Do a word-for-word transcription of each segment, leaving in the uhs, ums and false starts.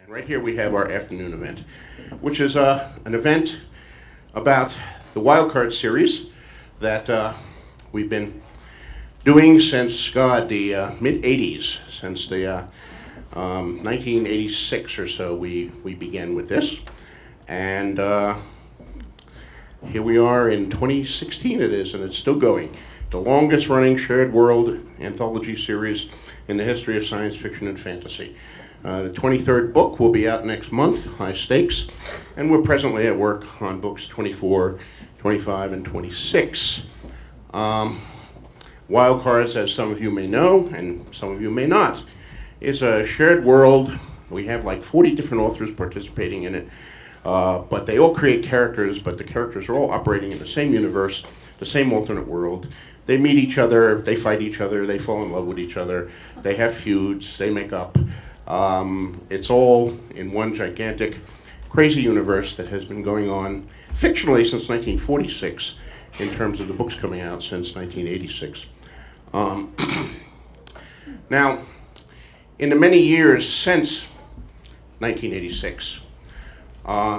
And right here we have our afternoon event, which is uh, an event about the Wildcard series that uh, we've been doing since, God, the uh, mid eighties, since the uh, um, nineteen eighty-six or so we, we began with this. And uh, here we are in twenty sixteen it is, and it's still going. The longest running shared world anthology series in the history of science fiction and fantasy. Uh, the twenty-third book will be out next month, High Stakes, and we're presently at work on books twenty-four, twenty-five, and twenty-six. Um, Wildcards, as some of you may know, and some of you may not, is a shared world. We have like forty different authors participating in it, uh, but they all create characters, but the characters are all operating in the same universe, the same alternate world. They meet each other, they fight each other, they fall in love with each other, they have feuds, they make up. Um, it's all in one gigantic, crazy universe that has been going on fictionally since nineteen forty-six, in terms of the books coming out since nineteen eighty-six. Um, now, in the many years since nineteen eighty-six, uh,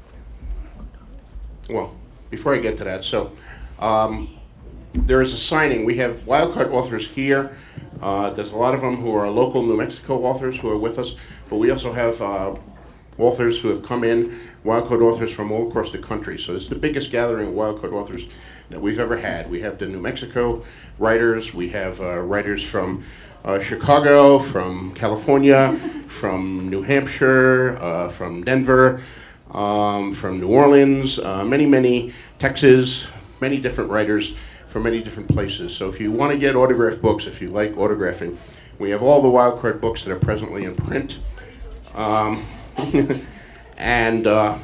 well, before I get to that, so um, there is a signing. We have Wildcard authors here. Uh, there's a lot of them who are local New Mexico authors who are with us, but we also have uh, authors who have come in, Wildcard authors from all across the country. So it's the biggest gathering of Wildcard authors that we've ever had. We have the New Mexico writers, we have uh, writers from uh, Chicago, from California, from New Hampshire, uh, from Denver, um, from New Orleans, uh, many, many, Texas, many different writers from many different places. So if you want to get autographed books, if you like autographing, we have all the Wildcard books that are presently in print. Um, and uh,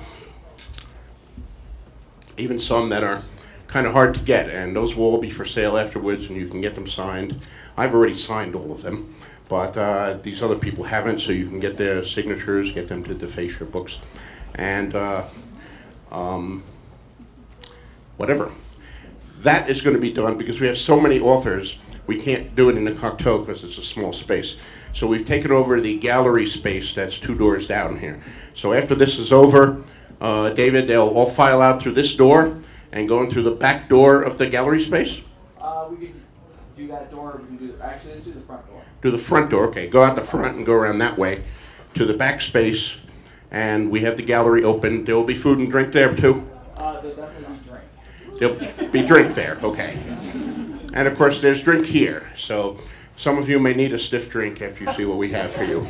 even some that are kind of hard to get, and those will all be for sale afterwards, and you can get them signed. I've already signed all of them, but uh, these other people haven't, so you can get their signatures, get them to deface your books, and uh, um, whatever. That is going to be done because we have so many authors, we can't do it in the Cocteau because it's a small space. So we've taken over the gallery space that's two doors down here. So after this is over, uh, David, they'll all file out through this door and go in through the back door of the gallery space? Uh, we could do that door, or we can do, actually let's do the front door. Do the front door, okay. Go out the front and go around that way to the back space, and we have the gallery open. There will be food and drink there too? Uh, there'll definitely be drink. There'll be drink there, okay. And of course there's drink here, so some of you may need a stiff drink after you see what we have for you.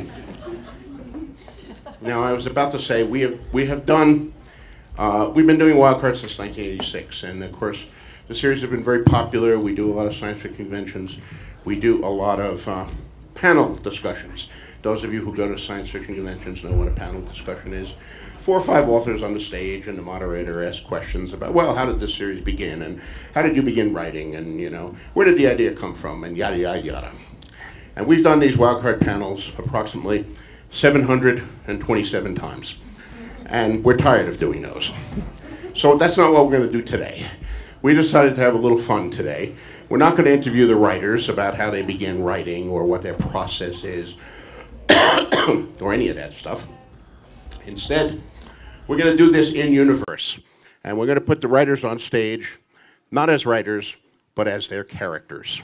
Now I was about to say, we have, we have done, uh, we've been doing Wildcard since nineteen eighty-six, and of course the series have been very popular. We do a lot of science fiction conventions. We do a lot of uh, panel discussions. Those of you who go to science fiction conventions know what a panel discussion is. Four or five authors on the stage, and the moderator asks questions about, well, how did this series begin, and how did you begin writing, and you know, where did the idea come from, and yada, yada, yada. And we've done these Wildcard panels approximately seven hundred twenty-seven times, and we're tired of doing those. So that's not what we're going to do today. We decided to have a little fun today. We're not going to interview the writers about how they began writing or what their process is, or any of that stuff. Instead, we're going to do this in universe, and we're going to put the writers on stage, not as writers, but as their characters.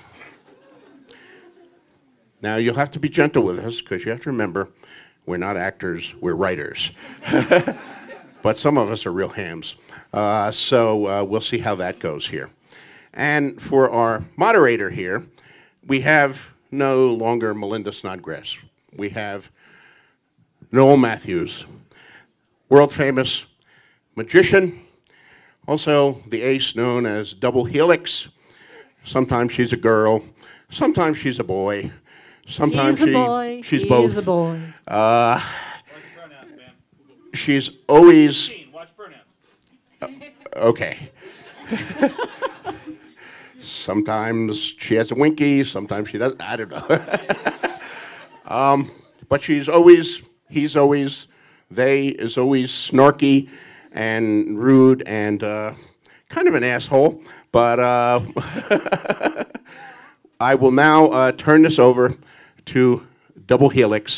Now, you'll have to be gentle with us, because you have to remember, we're not actors, we're writers. But some of us are real hams. Uh, so uh, we'll see how that goes here. And for our moderator here, we have no longer Melinda Snodgrass. We have Noel Matthews, world famous magician, also the ace known as Double Helix. Sometimes she's a girl, sometimes she's a boy, sometimes He's she, a boy. she's He's both. He's a boy. Uh, she's always... Watch pronouns. Uh, okay. Sometimes she has a winky, sometimes she doesn't, I don't know. um, but she's always, he's always, they is always snarky and rude and uh, kind of an asshole. But uh, I will now uh, turn this over to Double Helix,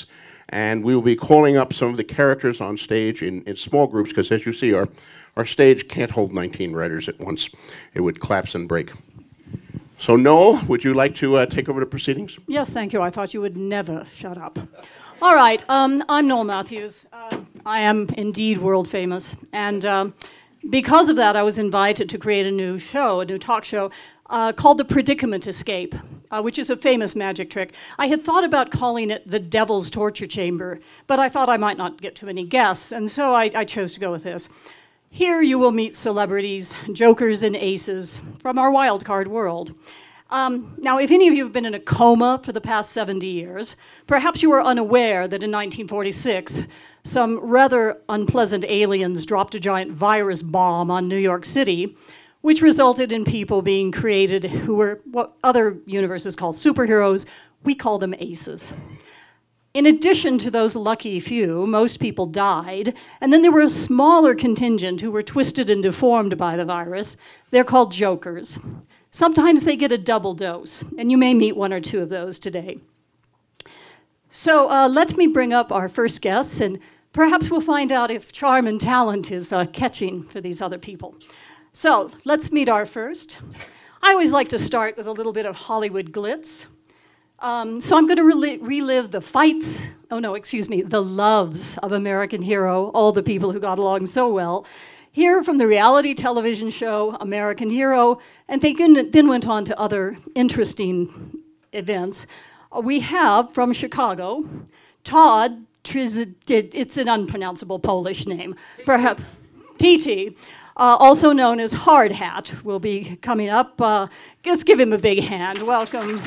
And we will be calling up some of the characters on stage in, in small groups, because as you see, our, our stage can't hold nineteen writers at once. It would collapse and break. So Noel, would you like to uh, take over the proceedings? Yes, thank you. I thought you would never shut up. All right, um, I'm Noel Matthews. Uh, I am indeed world famous. And um, because of that, I was invited to create a new show, a new talk show, uh, called The Predicament Escape, uh, which is a famous magic trick. I had thought about calling it The Devil's Torture Chamber, but I thought I might not get too many guests, and so I, I chose to go with this. Here you will meet celebrities, jokers, and aces from our wildcard world. Um, now, if any of you have been in a coma for the past seventy years, perhaps you are unaware that in nineteen forty-six, some rather unpleasant aliens dropped a giant virus bomb on New York City, which resulted in people being created who were what other universes call superheroes. We call them aces. In addition to those lucky few, most people died, and then there were a smaller contingent who were twisted and deformed by the virus. They're called jokers. Sometimes they get a double dose, and you may meet one or two of those today. So uh, let me bring up our first guests, and perhaps we'll find out if charm and talent is uh, catching for these other people. So let's meet our first. I always like to start with a little bit of Hollywood glitz. Um, so I'm going to rel relive the fights, oh no, excuse me, the loves of American Hero, all the people who got along so well, here from the reality television show American Hero, and they then went on to other interesting events. Uh, we have, from Chicago, Todd, Triz it's an unpronounceable Polish name, perhaps Titi, uh, also known as Hard Hat, will be coming up. Uh, let's give him a big hand. Welcome.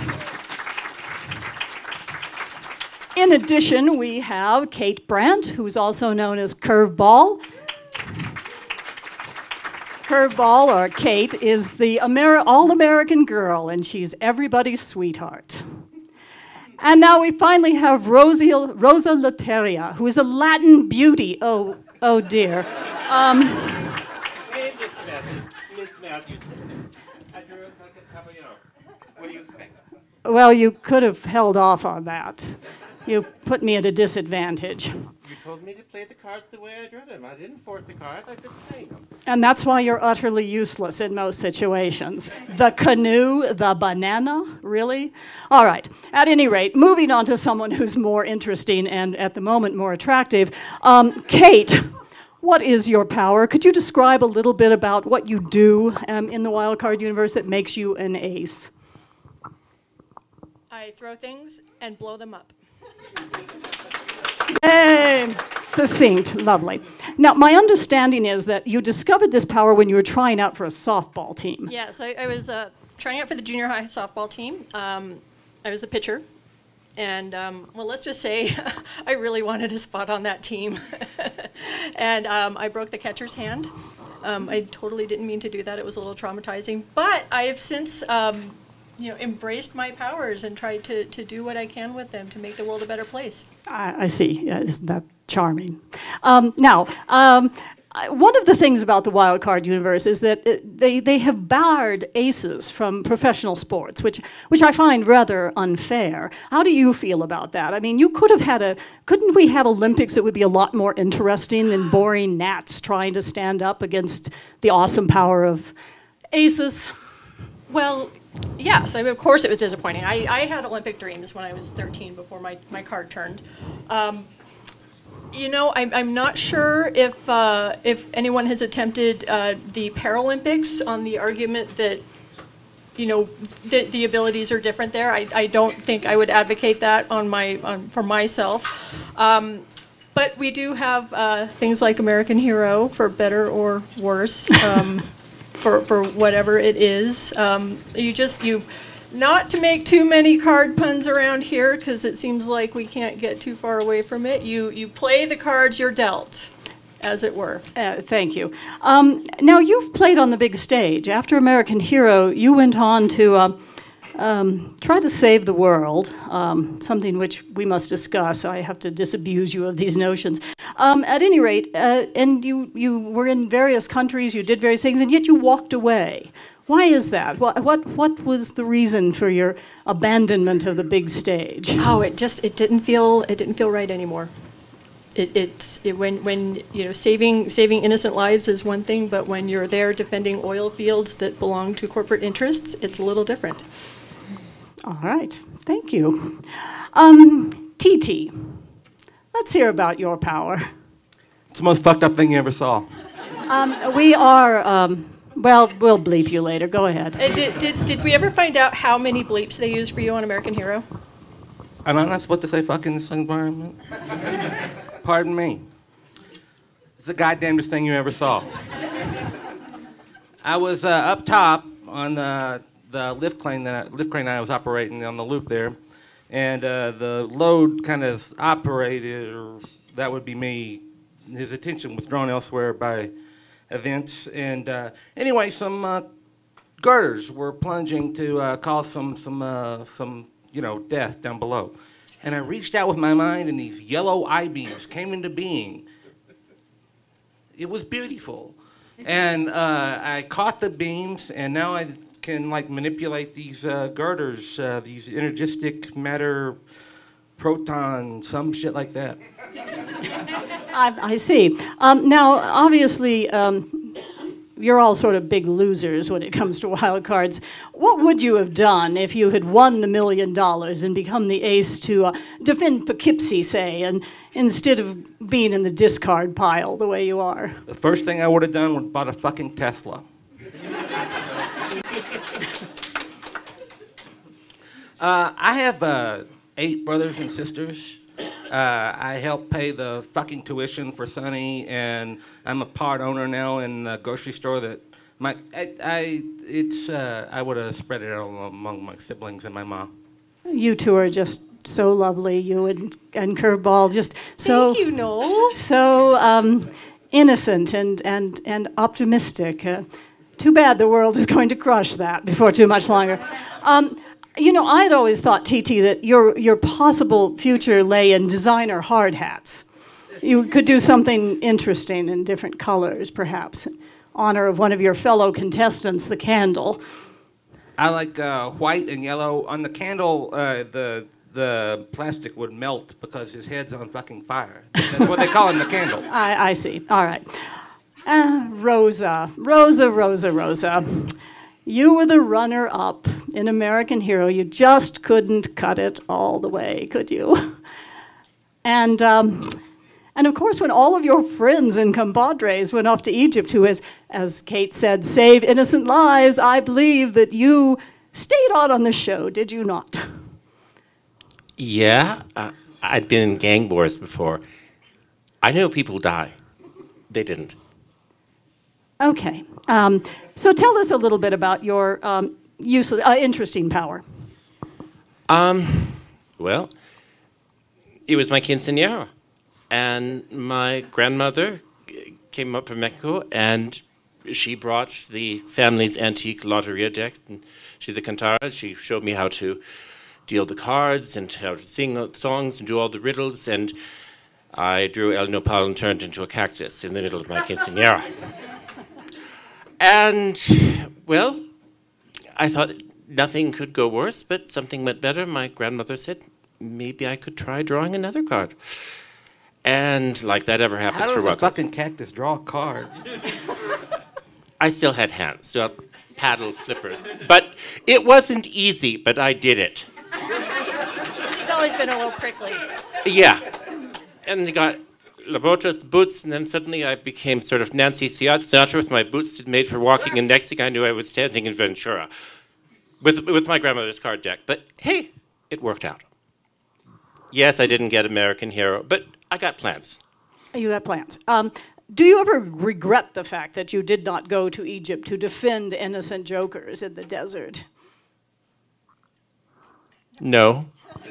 In addition, we have Kate Brandt, who's also known as Curveball. Curveball, or Kate, is the Ameri- all-American girl, and she's everybody's sweetheart. And now we finally have Rosie, Rosa Lateria, who is a Latin beauty. Oh, oh dear. Um, Hey, Miss Matthews. Miss Matthews. I drew a couple, you know. What do you think? well, you could have held off on that. You put me at a disadvantage. You told me to play the cards the way I drew them. I didn't force the cards, I just played them. And that's why you're utterly useless in most situations. The canoe, the banana, really? All right, at any rate, moving on to someone who's more interesting and at the moment more attractive. Um, Kate, what is your power? Could you describe a little bit about what you do um, in the wildcard universe that makes you an ace? I throw things and blow them up. Yay! Succinct, lovely. Now, my understanding is that you discovered this power when you were trying out for a softball team. Yes, I, I was uh, trying out for the junior high softball team. Um, I was a pitcher. And, um, well, let's just say I really wanted a spot on that team. and um, I broke the catcher's hand. Um, I totally didn't mean to do that. It was a little traumatizing. But I have since um, you know, embraced my powers and tried to, to do what I can with them to make the world a better place. I, I see. Yeah, isn't that charming? Um, now, um, one of the things about the wild card universe is that it, they, they have barred aces from professional sports, which, which I find rather unfair. How do you feel about that? I mean, you could have had a, couldn't we have Olympics that would be a lot more interesting than boring gnats trying to stand up against the awesome power of aces? Well, yes, I mean, of course it was disappointing. I, I had Olympic dreams when I was thirteen before my, my card turned. Um, you know, I'm, I'm not sure if, uh, if anyone has attempted uh, the Paralympics on the argument that, you know, the, the abilities are different there. I, I don't think I would advocate that on my, on, for myself. Um, but we do have uh, things like American Hero, for better or worse. Um, For, for whatever it is. Um, you just, you, not to make too many card puns around here, because it seems like we can't get too far away from it. You, you play the cards you're dealt, as it were. Uh, thank you. Um, now, you've played on the big stage. After American Hero, you went on to uh, um, try to save the world, um, something which we must discuss. I have to disabuse you of these notions. Um, at any rate, uh, and you, you were in various countries, you did various things, and yet you walked away. Why is that? What, what, what was the reason for your abandonment of the big stage? Oh, it just it didn't feel it didn't feel right anymore. It, it's it, when when you know saving saving innocent lives is one thing, but when you're there defending oil fields that belong to corporate interests, it's a little different. All right, thank you. Um, T T, let's hear about your power. It's the most fucked up thing you ever saw. Um, we are. Um, well, we'll bleep you later. Go ahead. Uh, did, did did we ever find out how many bleeps they used for you on American Hero? Am I not supposed to say fuck in this environment? Pardon me. It's the goddamnest thing you ever saw. I was uh, up top on the, the lift crane that I, lift crane I was operating on the loop there, and uh, the load kind of operated, or that would be me. His attention was drawn elsewhere by events, and uh, anyway, some uh, girders were plunging to uh, cause some some uh, some you know death down below. And I reached out with my mind, and these yellow I-beams came into being. It was beautiful. And uh, I caught the beams, and now I can like manipulate these uh, girders, uh, these energistic matter proton, some shit like that. I, I see. Um, now, obviously, um, you're all sort of big losers when it comes to wild cards. What would you have done if you had won the million dollars and become the ace to uh, defend Poughkeepsie, say, and instead of being in the discard pile the way you are? The first thing I would have done was bought a fucking Tesla. uh, I have uh, eight brothers and sisters. Uh, I help pay the fucking tuition for Sonny, and I'm a part owner now in the grocery store that my I, I it's uh, I would have spread it out among my siblings and my mom. You two are just so lovely. You and, and Curveball, just so Thank you, Noel. so um, innocent and and and optimistic. Uh, too bad the world is going to crush that before too much longer. Um, You know, I'd always thought, T T, that your your possible future lay in designer hard hats. You could do something interesting in different colors, perhaps, in honor of one of your fellow contestants, the candle. I like uh, white and yellow. On the candle, uh, the the plastic would melt because his head's on fucking fire. That's what they call him, the candle. I, I see. All right. Uh, Rosa, Rosa, Rosa, Rosa. You were the runner-up in American Hero. You just couldn't cut it all the way, could you? And, um, and of course, when all of your friends and compadres went off to Egypt to, as, as Kate said, save innocent lives, I believe that you stayed on on the show, did you not? Yeah, uh, I'd been in gang wars before. I know people die. They didn't. Okay. Um, so tell us a little bit about your um, use of, uh, interesting power. Um, well, it was my quinceañera. And my grandmother came up from Mexico, and she brought the family's antique Loteria deck. And she's a cantara. She showed me how to deal the cards and how to sing songs and do all the riddles. And I drew El Nopal and turned into a cactus in the middle of my quinceañera. And, well, I thought nothing could go worse, but something went better. My grandmother said, maybe I could try drawing another card. And like that ever happens How for does a Ruggles. fucking cactus draw a card? I still had hands, still paddle flippers. But it wasn't easy, but I did it. She's always been a little prickly. Yeah. And they got Labota's boots, and then suddenly I became sort of Nancy Sinatra with my boots made for walking, and next thing I knew I was standing in Ventura with, with my grandmother's card deck. But hey, it worked out. Yes, I didn't get American Hero, but I got plans. You got plans. Um, do you ever regret the fact that you did not go to Egypt to defend innocent jokers in the desert? No.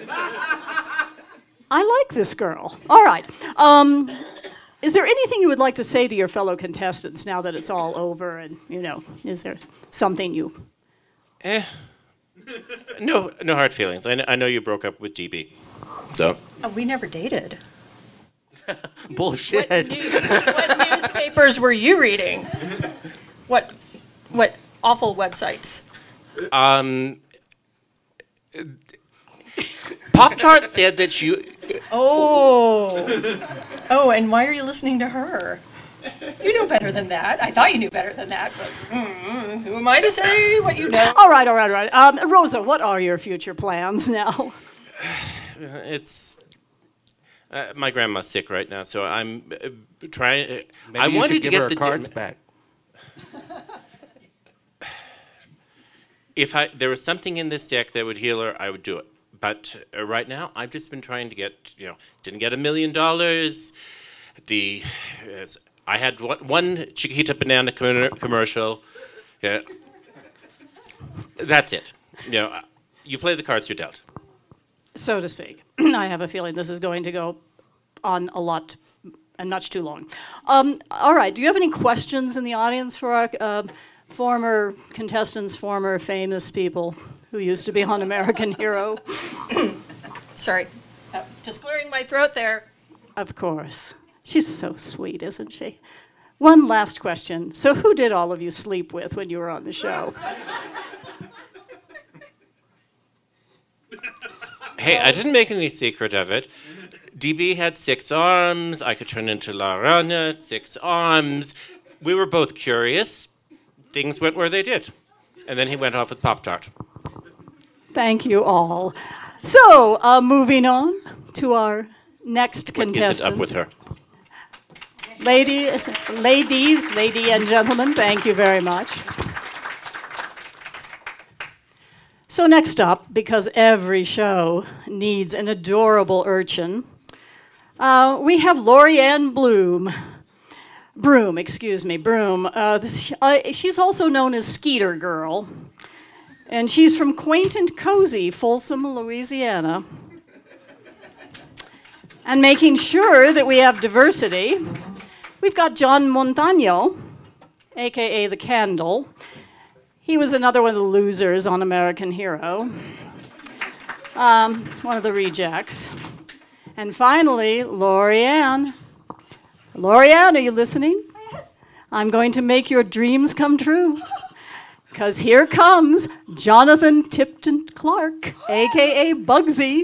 I like this girl. All right. Um, is there anything you would like to say to your fellow contestants now that it's all over? And, you know, is there something you... Eh. No, no hard feelings. I, kn I know you broke up with D B, so. Oh, we never dated. Bullshit. What, news, what newspapers were you reading? What, what, awful websites? Um, Pop-Tart said that you... Oh. Oh, and why are you listening to her? You know better than that. I thought you knew better than that, but mm, who am I to say what you know? All right, all right, all right. Um, Rosa, what are your future plans now? It's... Uh, my grandma's sick right now, so I'm uh, trying... Uh, Maybe I you wanted should to give get her the her cards gym- back. If I there was something in this deck that would heal her, I would do it. But uh, right now, I've just been trying to get, you know, didn't get a million dollars. The uh, I had one, one Chiquita Banana com- commercial. Yeah, that's it. You know, uh, you play the cards you're dealt. So to speak. I have a feeling this is going to go on a lot and much too long. Um, all right, do you have any questions in the audience for our uh, former contestants, former famous people who used to be on American Hero? Sorry, uh, just clearing my throat there. Of course. She's so sweet, isn't she? One last question. So who did all of you sleep with when you were on the show? Hey, I didn't make any secret of it. D B had six arms. I could turn into La Rana, six arms. We were both curious. Things went where they did. And then he went off with Pop-Tart. Thank you all. So, uh, moving on to our next What contestant. is it up with her? Ladies, ladies, lady and gentlemen, thank you very much. So next up, because every show needs an adorable urchin, uh, we have Lorianne Bloom. Broom, excuse me, Broom. Uh, this, uh, she's also known as Skeeter Girl, and she's from quaint and cozy Folsom, Louisiana. And making sure that we have diversity, we've got John Montano, a k a. The Candle. He was another one of the losers on American Hero, um, one of the rejects. And finally, Lorianne. Lorianne, are you listening? Yes. I'm going to make your dreams come true. Because here comes Jonathan Tipton Clark, a k a. Bugsy.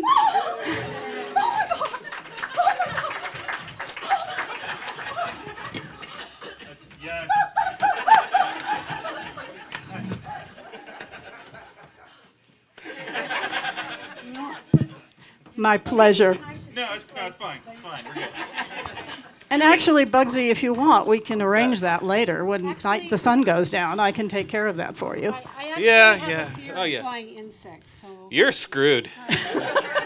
My pleasure. No, it's, no, it's fine. It's fine. We're good. And actually, Bugsy, if you want, we can arrange that later when Actually- night, the sun goes down. I can take care of that for you. I, I actually Yeah, have yeah. a fear Oh, of yeah. flying insects, so. You're screwed. They'll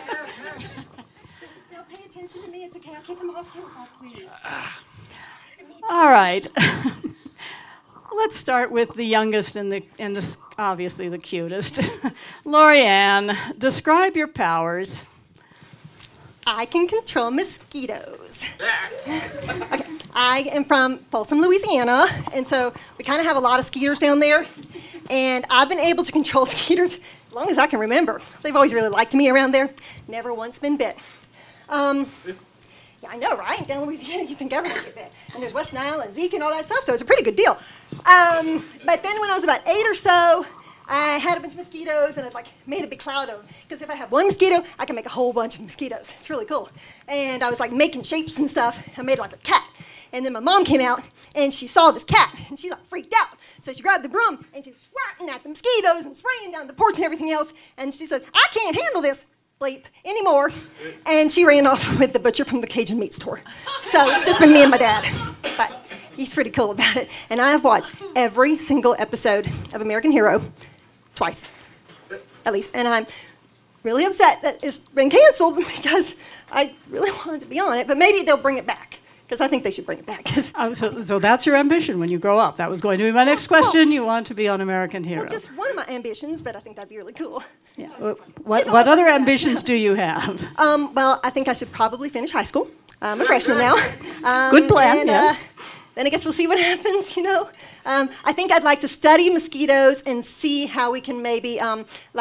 pay attention to me. It's okay. I'll keep them off you. Oh, please. All right. Let's start with the youngest and the and the obviously the cutest. Lorianne, describe your powers. I can control mosquitoes. Okay. I am from Folsom, Louisiana, and so we kind of have a lot of skeeters down there. And I've been able to control skeeters as long as I can remember. They've always really liked me around there. Never once been bit. Um, yeah, I know, right? Down in Louisiana, you think everyone get bit. And there's West Nile and Zeke and all that stuff, so it's a pretty good deal. Um, but then when I was about eight or so, I had a bunch of mosquitoes, and I like made a big cloud of them. Because if I have one mosquito, I can make a whole bunch of mosquitoes. It's really cool. And I was like making shapes and stuff. I made like a cat. And then my mom came out, and she saw this cat, and she like freaked out. So she grabbed the broom, and she's swatting at the mosquitoes and spraying down the porch and everything else. And she said, I can't handle this, bleep, anymore. And she ran off with the butcher from the Cajun meat store. So it's just been me and my dad. But he's pretty cool about it. And I have watched every single episode of American Hero twice, at least. And I'm really upset that it's been canceled because I really wanted to be on it. But maybe they'll bring it back. Because I think they should bring it back. Oh, so, so that's your ambition when you grow up. That was going to be my next question. You want to be on American Hero. Well, just one of my ambitions, but I think that'd be really cool. Yeah. What, what other ambitions do you have? Um, well, I think I should probably finish high school. I'm a freshman now. Um, Good plan, and, yes. Uh, then I guess we'll see what happens, you know. Um, I think I'd like to study mosquitoes and see how we can maybe, um, like,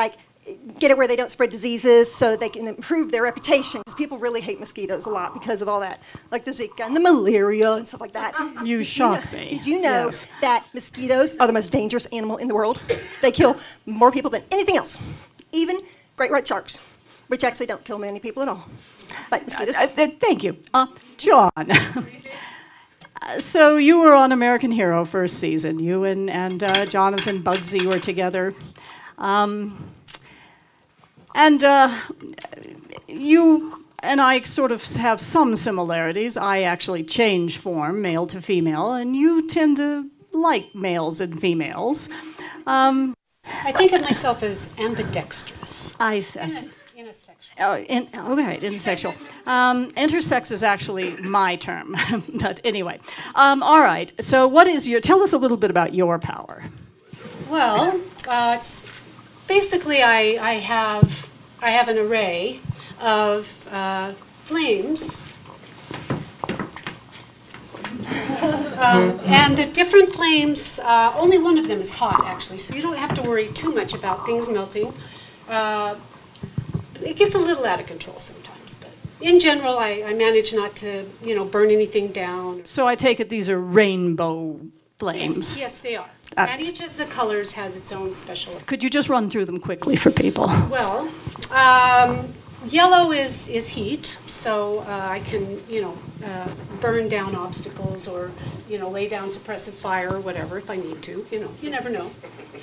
get it where they don't spread diseases so they can improve their reputation. Because people really hate mosquitoes a lot because of all that, like the Zika and the malaria and stuff like that. You Did shock you know, me. Did you know Yes. that mosquitoes are the most dangerous animal in the world? They kill more people than anything else, even great white sharks, which actually don't kill many people at all. But mosquitoes. Uh, uh, thank you. Uh, John. Uh, so you were on American Hero first season. You and, and uh, Jonathan Bugsy were together. Um, and uh, you and I sort of have some similarities. I actually change form, male to female, and you tend to like males and females. Um, I think of myself as ambidextrous. I, I see. In a sexual. Oh, in, okay, intersexual. Um, intersex is actually my term, but anyway. Um, all right. So, what is your? Tell us a little bit about your power. Well, uh, it's basically I, I have I have an array of uh, flames, um, and the different flames. Uh, only one of them is hot, actually, so you don't have to worry too much about things melting. Uh, It gets a little out of control sometimes, but in general, I, I manage not to, you know, burn anything down. So I take it these are rainbow flames. Yes, yes, they are. That's- And each of the colors has its own special. Could you just run through them quickly for people? Well, um, yellow is is heat, so uh, I can, you know, uh, burn down obstacles or, you know, lay down suppressive fire or whatever if I need to. You know, you never know.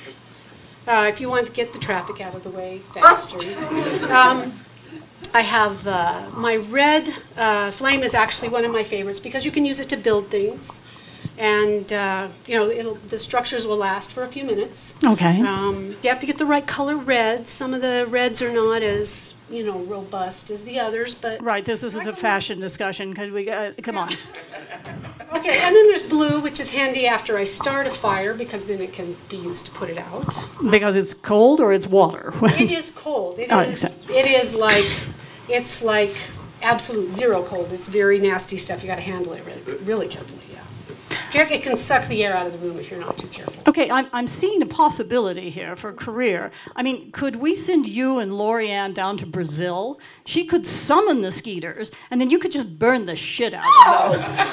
Uh, if you want to get the traffic out of the way faster. Um, I have uh, my red uh, flame is actually one of my favorites because you can use it to build things, and uh, you know it'll, the structures will last for a few minutes. Okay. Um, you have to get the right color red. Some of the reds are not as you know robust as the others, but Right. This isn't a fashion discussion. Could we? Uh, come on. okay. And then there's blue, which is handy after I start a fire because then it can be used to put it out. Because it's cold or it's water. It is cold. It Oh, is. exactly. It is like, it's like absolute zero cold. It's very nasty stuff. You got to handle it really, really carefully. Yeah. It can suck the air out of the room if you're not too careful. Okay, I'm, I'm seeing a possibility here for a career. I mean, could we send you and Lorianne down to Brazil? She could summon the skeeters, and then you could just burn the shit out of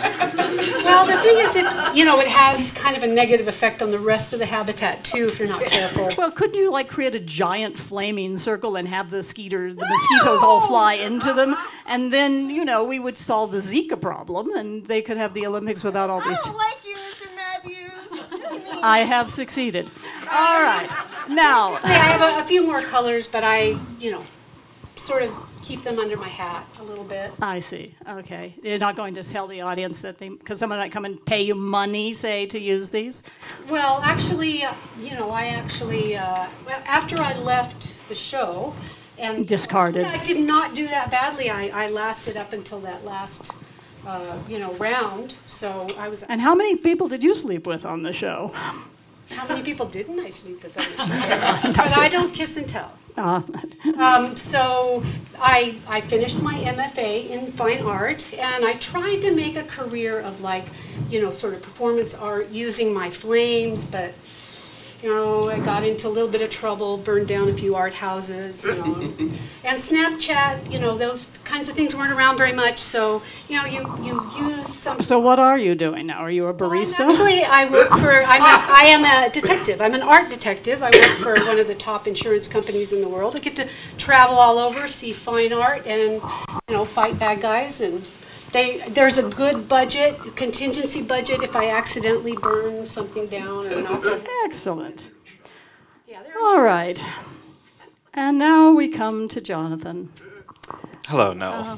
them. Well, the thing is, it you know, it has kind of a negative effect on the rest of the habitat too if you're not careful. Well, couldn't you like create a giant flaming circle and have the skeeters, the mosquitoes all fly into them, and then you know we would solve the Zika problem, and they could have the Olympics without all these. I don't like you, Mister Matthews. I have succeeded. All right, now. I have a, a few more colors, but I, you know, sort of keep them under my hat a little bit. I see. Okay, you're not going to tell the audience that they, because someone might come and pay you money, say, to use these. Well, actually, uh, you know, I actually, uh, well, after I left the show, and Discarded. I did not do that badly. I, I lasted up until that last, uh, you know, round. So I was. And how many people did you sleep with on the show? How many people didn't I sleep with on the show? But I don't kiss and tell. Uh, Um, so I, I finished my M F A in fine art, and I tried to make a career of like, you know, sort of performance art using my flames, but, you know, I got into a little bit of trouble, burned down a few art houses, you know. And Snapchat, you know, those kinds of things weren't around very much, so, you know, you, you use some... so what are you doing now? Are you a barista? Well, actually, I work for, I'm a, I am a detective. I'm an art detective. I work for one of the top insurance companies in the world. I get to travel all over, see fine art, and, you know, fight bad guys. And they, there's a good budget, contingency budget, if I accidentally burn something down or knock it. Excellent. Yeah, there All right. And now we come to Jonathan. Hello, no.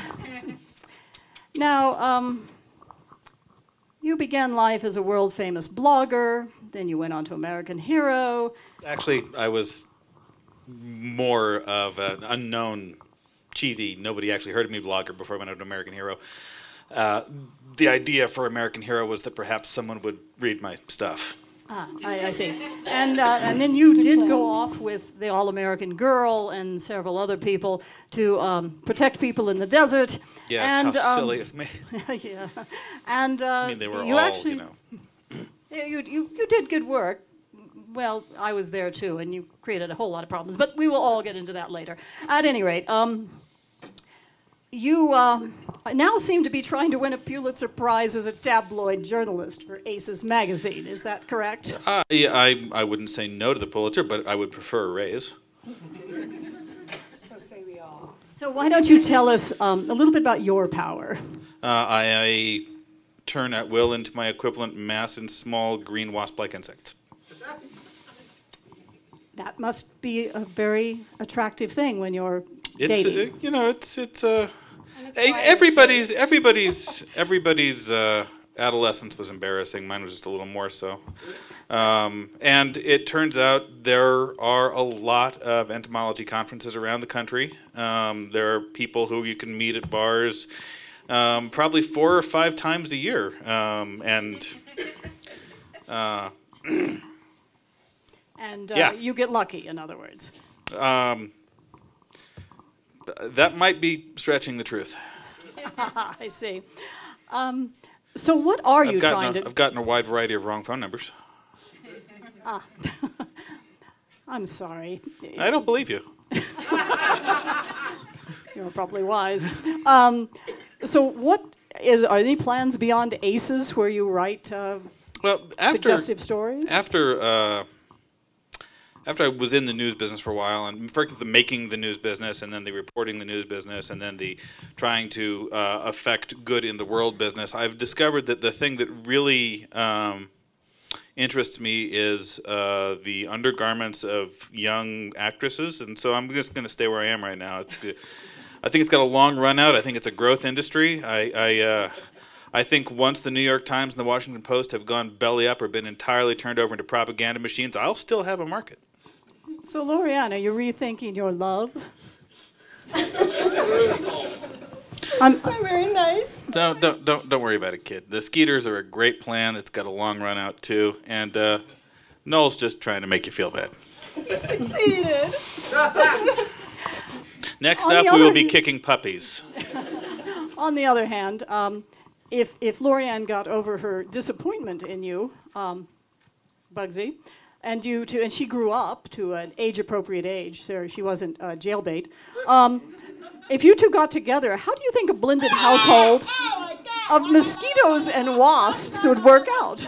Now, um, you began life as a world-famous blogger, then you went on to American Hero. Actually, I was more of an unknown, cheesy, nobody actually heard of me blogger before I went on to American Hero. Uh, the idea for American Hero was that perhaps someone would read my stuff. Ah, I, I see. And uh, and then you did go off with the All-American Girl and several other people to um, protect people in the desert. Yes, and, how um, silly of me. yeah. And uh, I mean, they were you all, actually, you know. yeah, you, you you did good work, well, I was there too, and you created a whole lot of problems. But we will all get into that later. At any rate, um, you uh, now seem to be trying to win a Pulitzer Prize as a tabloid journalist for Aces magazine. Is that correct? Uh, yeah, I, I wouldn't say no to the Pulitzer, but I would prefer a raise. So say we all. So why don't you tell us um, a little bit about your power? Uh, I, I turn at will into my equivalent mass in small green wasp-like insects. That must be a very attractive thing when you're It's dating. uh, you know it's it's uh, And a hey, quiet everybody's taste. everybody's everybody's uh, adolescence was embarrassing. Mine was just a little more so. Um, and it turns out there are a lot of entomology conferences around the country. Um, there are people who you can meet at bars um, probably four or five times a year. Um, and uh, And uh, Yeah. you get lucky, in other words. um, th- that might be stretching the truth. I see. Um, so what are you I've gotten, trying a, to... I've gotten a wide variety of wrong phone numbers. I'm sorry. I don't believe you. You're probably wise. Um, so what is... Are any plans beyond Aces where you write uh, Well, after suggestive stories? after uh, after I was in the news business for a while, and first the making the news business, and then the reporting the news business, and then the trying to uh, affect good in the world business, I've discovered that the thing that really um, interests me is uh, the undergarments of young actresses, and so I'm just going to stay where I am right now. It's, I think it's got a long run out. I think it's a growth industry. I. I uh, I think once the New York Times and the Washington Post have gone belly up or been entirely turned over into propaganda machines, I'll still have a market. So, Lorianne, are you rethinking your love? I'm, So very nice. Don't don't don't don't worry about it, kid. The Skeeters are a great plan. It's got a long run out too, and uh, Noel's just trying to make you feel bad. Succeeded. Next On the up, we other will be hand- kicking puppies. on the other hand, um, if if Lorianne got over her disappointment in you, um, Bugsy, and you to and she grew up to an age-appropriate age, so she wasn't uh, jailbait. Um, if you two got together, how do you think a blended household of mosquitoes and wasps would work out?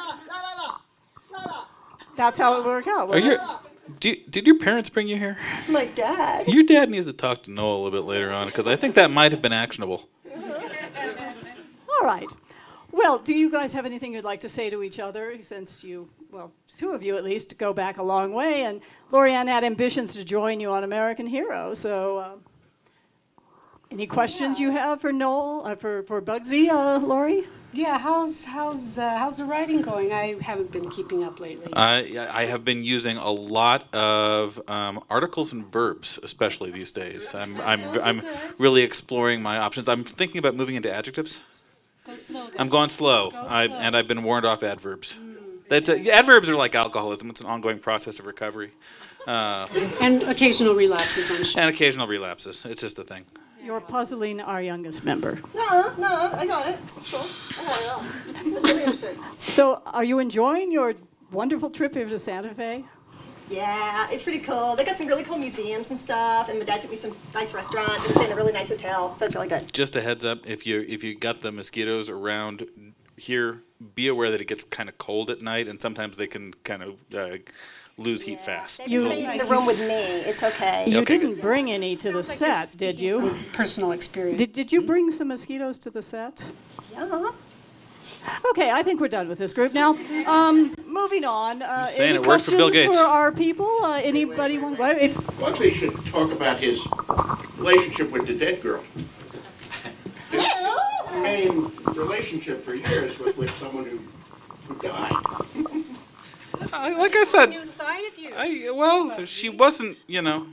That's how it would work out. Are wouldn't you? it? Do, did your parents bring you here? My dad. Your dad needs to talk to Noel a little bit later on, because I think that might have been actionable. All right. Well, do you guys have anything you'd like to say to each other, since you, well, two of you at least, go back a long way, and Lorianne had ambitions to join you on American Hero, so uh, any questions you have for Noel, uh, for, for Bugsy, uh, Lori? Yeah, how's how's uh, how's the writing going? I haven't been keeping up lately. I I have been using a lot of um, articles and verbs, especially these days. I'm I'm Those are I'm good. really exploring my options. I'm thinking about moving into adjectives. Go slow. I'm going slow, Go I, slow. and I've been warned off adverbs. That's a, adverbs are like alcoholism. It's an ongoing process of recovery, uh, And occasional relapses, I'm sure. and occasional relapses. It's just a thing. You're puzzling our youngest member. No, no, I got it. It's cool. I got it all. Let's do the other shit. So are you enjoying your wonderful trip here to Santa Fe? Yeah, it's pretty cool. They got some really cool museums and stuff, and my dad took me some nice restaurants, and we stayed in a really nice hotel, so it's really good. Just a heads up: if you if you got the mosquitoes around here, be aware that it gets kind of cold at night, and sometimes they can kind of uh, lose heat fast. They You- just stayed in the room with me. It's okay. You Okay, didn't bring any to the Sounds like you're set, did speaking you? from Personal experience. Did, did you bring some mosquitoes to the set? Yeah. Okay, I think we're done with this group now. Um, moving on. Uh, just saying any it works for Bill questions Gates. for our people? Uh, anybody want? Well, it- Bugsy should talk about his relationship with the dead girl. His main relationship for years was with someone who, who died. I, like I said, New side of you. I well, she wasn't, you know.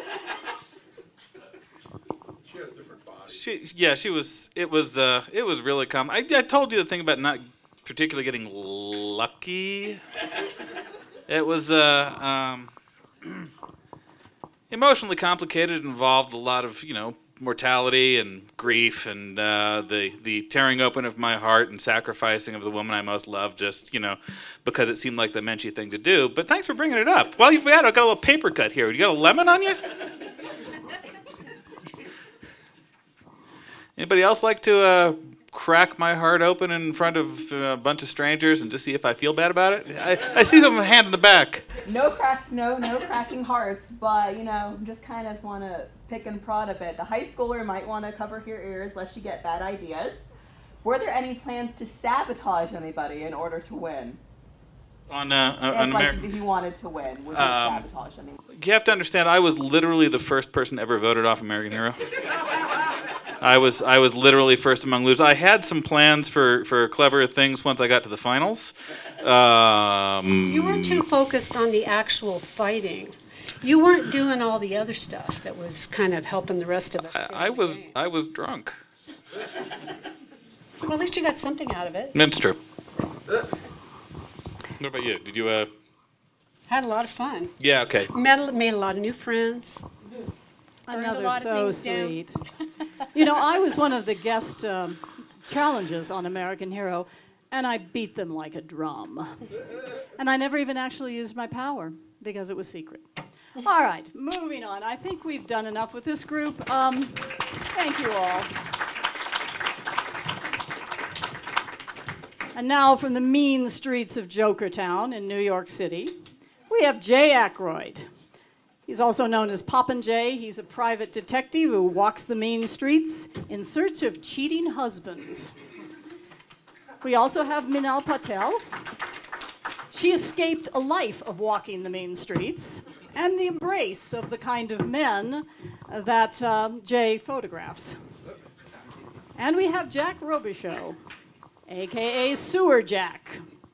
She, yeah, she was. It was. Uh, it was really common. I, I told you the thing about not particularly getting lucky. It was uh, um, emotionally complicated. Involved a lot of, you know, mortality and grief and uh, the the tearing open of my heart and sacrificing of the woman I most love, just, you know, because it seemed like the menschy thing to do. But thanks for bringing it up. Well, you've got, I've got a little paper cut here. You got a lemon on you? Anybody else like to uh, crack my heart open in front of a bunch of strangers and just see if I feel bad about it? I, I see some hand in the back. No crack, no, no cracking hearts, but you know, just kind of want to pick and prod a bit. The high schooler might want to cover your ears lest you get bad ideas. Were there any plans to sabotage anybody in order to win? On uh, If, on like, American, if you wanted to win, would you Um, sabotage? I mean, you have to understand, I was literally the first person ever voted off American Hero. I was I was literally first among losers. I had some plans for, for clever things once I got to the finals. Um, You weren't too focused on the actual fighting. You weren't doing all the other stuff that was kind of helping the rest of us. stay I, I in the was game. I was drunk. Well, at least you got something out of it. That's true. What about you? Did you? Uh... Had a lot of fun. Yeah. Okay. Met, a- made a lot of new friends. Learned a Another lot of so things down. sweet. You know, I was one of the guest um, challenges on American Hero, and I beat them like a drum. And I never even actually used my power because it was secret. All right, moving on. I think we've done enough with this group. Um, thank you all. And now from the mean streets of Jokertown in New York City, we have Jay Aykroyd. He's also known as Poppin' Jay. He's a private detective who walks the mean streets in search of cheating husbands. We also have Minal Patel. She escaped a life of walking the mean streets and the embrace of the kind of men that uh, Jay photographs. And we have Jack Robichaux, a k a. Sewer Jack.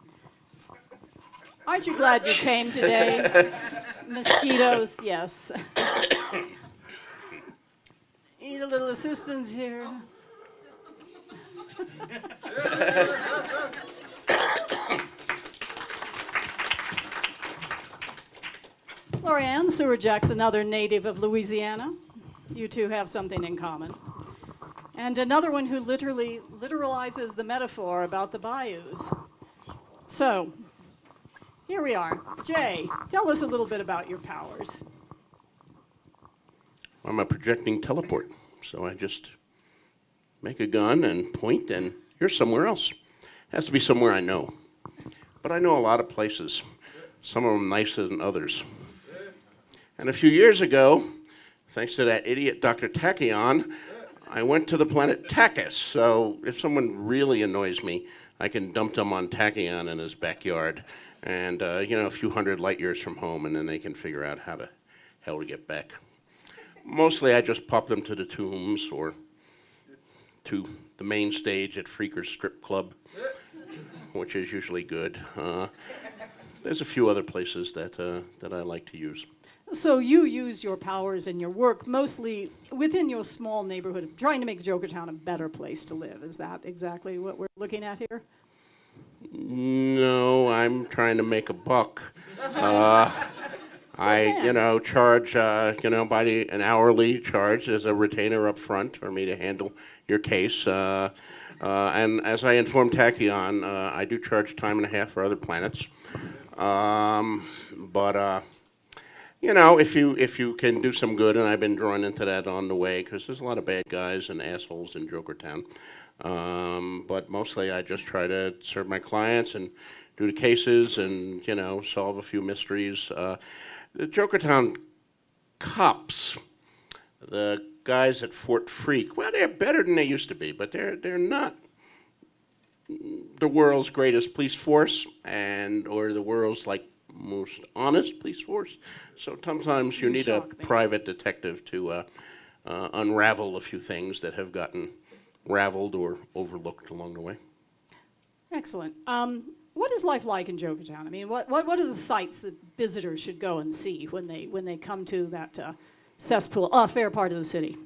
Aren't you glad you came today? Mosquitoes, yes. Need a little assistance here. Lorianne, Sewer Jack's another native of Louisiana. You two have something in common. And another one who literally literalizes the metaphor about the bayous. So, here we are. Jay, tell us a little bit about your powers. I'm a projecting teleport, so I just make a gun and point, and you're somewhere else. Has to be somewhere I know. But I know a lot of places, some of them nicer than others. And a few years ago, thanks to that idiot Doctor Tachyon, I went to the planet Tachys. So if someone really annoys me, I can dump them on Tachyon in his backyard, and uh, you know, a few hundred light years from home, and then they can figure out how to hell to get back. Mostly, I just pop them to the tombs or to the main stage at Freaker's Strip Club, which is usually good. Uh, there's a few other places that uh, that I like to use. So you use your powers in your work mostly within your small neighborhood, trying to make Jokertown a better place to live. Is that exactly what we're looking at here? No, I'm trying to make a buck. Uh, I, you know, charge, uh, you know, by the, an hourly charge as a retainer up front for me to handle your case. Uh, uh, and as I informed Tachyon, uh, I do charge time and a half for other planets. Um, but, uh, you know, if you if you can do some good, and I've been drawn into that on the way, because there's a lot of bad guys and assholes in Jokertown. Um, but mostly I just try to serve my clients and do the cases and, you know, solve a few mysteries. Uh, the Jokertown cops, the guys at Fort Freak, well, they're better than they used to be, but they're they're not the world's greatest police force and or the world's like most honest police force. So sometimes you need a private detective to uh, uh, unravel a few things that have gotten raveled or overlooked along the way. Excellent. Um, what is life like in Jokertown? I mean, what, what, what are the sights that visitors should go and see when they, when they come to that uh, cesspool, uh, fair part of the city?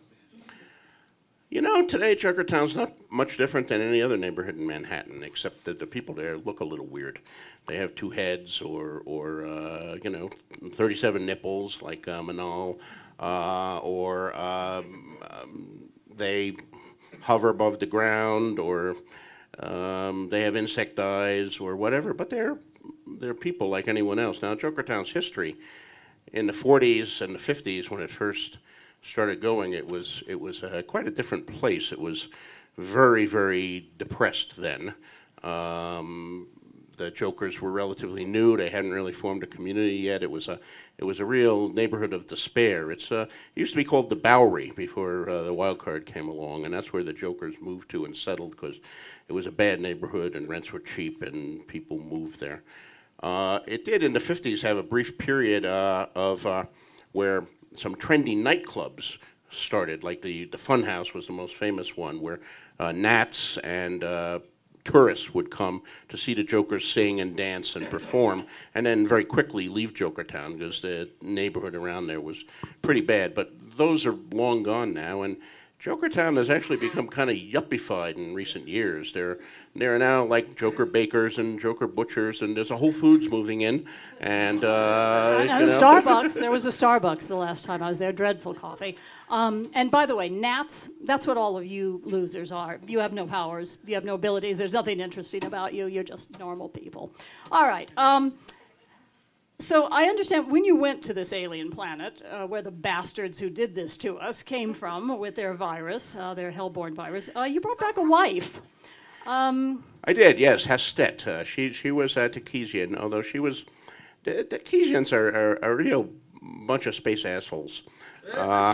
You know, today Jokertown's not much different than any other neighborhood in Manhattan, except that the people there look a little weird. They have two heads or, or uh, you know, thirty-seven nipples like uh, Manal. uh, or um, um, they hover above the ground, or um, they have insect eyes, or whatever. But they're they're people like anyone else. Now, Jokertown's history in the forties and the fifties, when it first started going, it was it was uh, quite a different place. It was very, very depressed then. Um, the Jokers were relatively new. They hadn't really formed a community yet. It was a it was a real neighborhood of despair. It's uh, it used to be called the Bowery before uh, the wild card came along, and that's where the Jokers moved to and settled, because it was a bad neighborhood and rents were cheap and people moved there. Uh, it did in the fifties have a brief period uh, of uh, where some trendy nightclubs started, like the, the Fun House was the most famous one, where uh, gnats and uh, tourists would come to see the Jokers sing and dance and perform, and then very quickly leave Jokertown because the neighborhood around there was pretty bad. But those are long gone now, and Jokertown has actually become kind of yuppified in recent years. There, there are now like Joker bakers and Joker butchers, and there's a Whole Foods moving in, and uh, and, and you a know. Starbucks. There was a Starbucks the last time I was there. Dreadful coffee. Um, and by the way, gnats, that's what all of you losers are. You have no powers. You have no abilities. There's nothing interesting about you. You're just normal people. All right. Um, So I understand when you went to this alien planet, uh, where the bastards who did this to us came from with their virus, uh, their hellborn virus, uh, you brought back a wife. Um, I did, yes, Hastet. Uh, she she was a Takesian, although she was. The Takesians are, are, are a real bunch of space assholes. Uh,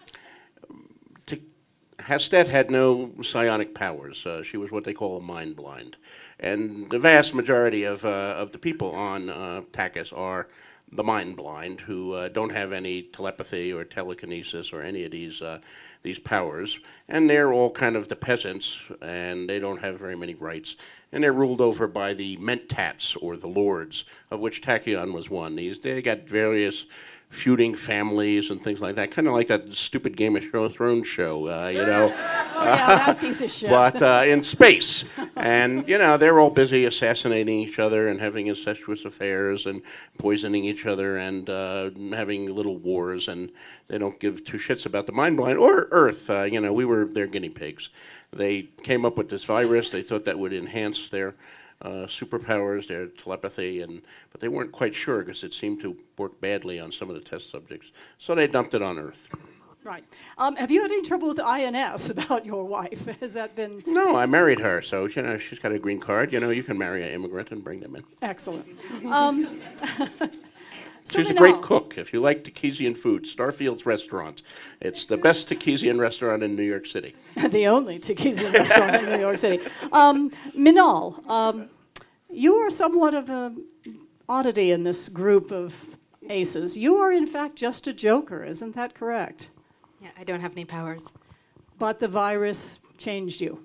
Hastet had no psionic powers. Uh, she was what they call a mind blind. And the vast majority of, uh, of the people on uh, Takis are the mind blind, who uh, don't have any telepathy or telekinesis or any of these, uh, these powers. And they're all kind of the peasants, and they don't have very many rights. And they're ruled over by the Mentats, or the lords, of which Tachyon was one. These, they got various feuding families and things like that, kind of like that stupid Game of Thrones show, uh, you know. Oh, yeah, that piece of shit. But uh, in space. And, you know, they're all busy assassinating each other and having incestuous affairs and poisoning each other and uh, having little wars, and they don't give two shits about the mind blind or Earth. Uh, you know, we were their guinea pigs. They came up with this virus. They thought that would enhance their Uh, superpowers, their telepathy, and but they weren't quite sure because it seemed to work badly on some of the test subjects. So they dumped it on Earth. Right. Um, have you had any trouble with I N S about your wife? Has that been... No, I married her, so you know she's got a green card. You know, you can marry an immigrant and bring them in. Excellent. Um, so she's a great cook. If you like Takesian food, Starfield's Restaurant. It's the best Takesian restaurant in New York City. The only Takesian restaurant in New York City. Um, Minal, um, you are somewhat of an oddity in this group of aces. You are, in fact, just a Joker. Isn't that correct? Yeah, I don't have any powers. But the virus changed you.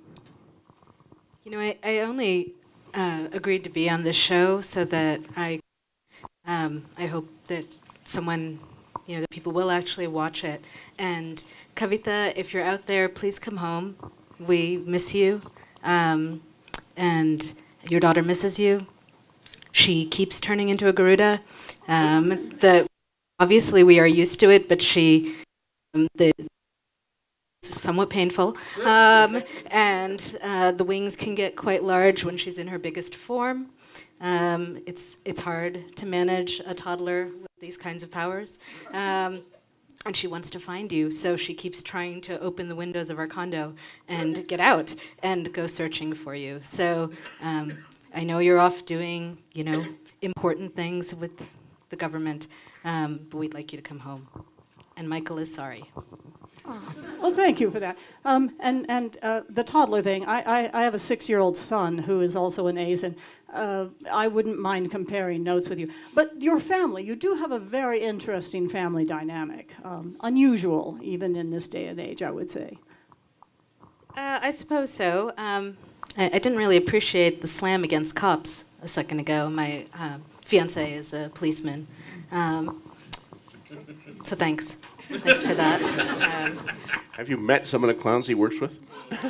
You know, I, I only uh, agreed to be on this show so that I, um, I hope that someone, you know, that people will actually watch it. And Kavita, if you're out there, please come home. We miss you. Um, and your daughter misses you. She keeps turning into a Garuda. Um, the, obviously, we are used to it, but she, um, the, it's somewhat painful. Um, and uh, the wings can get quite large when she's in her biggest form. Um, it's, it's hard to manage a toddler with these kinds of powers. Um, and she wants to find you, so she keeps trying to open the windows of our condo and get out and go searching for you. So um, I know you're off doing, you know, important things with the government, um, but we'd like you to come home. And Michael is sorry. Oh. Well, thank you for that. Um, and and uh, the toddler thing, I, I, I have a six-year-old son who is also an ace, and uh, I wouldn't mind comparing notes with you. But your family, you do have a very interesting family dynamic, um, unusual even in this day and age, I would say. Uh, I suppose so. Um, I, I didn't really appreciate the slam against cops a second ago. My uh, fiance is a policeman. Um, so thanks. Thanks for that. Um, Have you met some of the clowns he works with?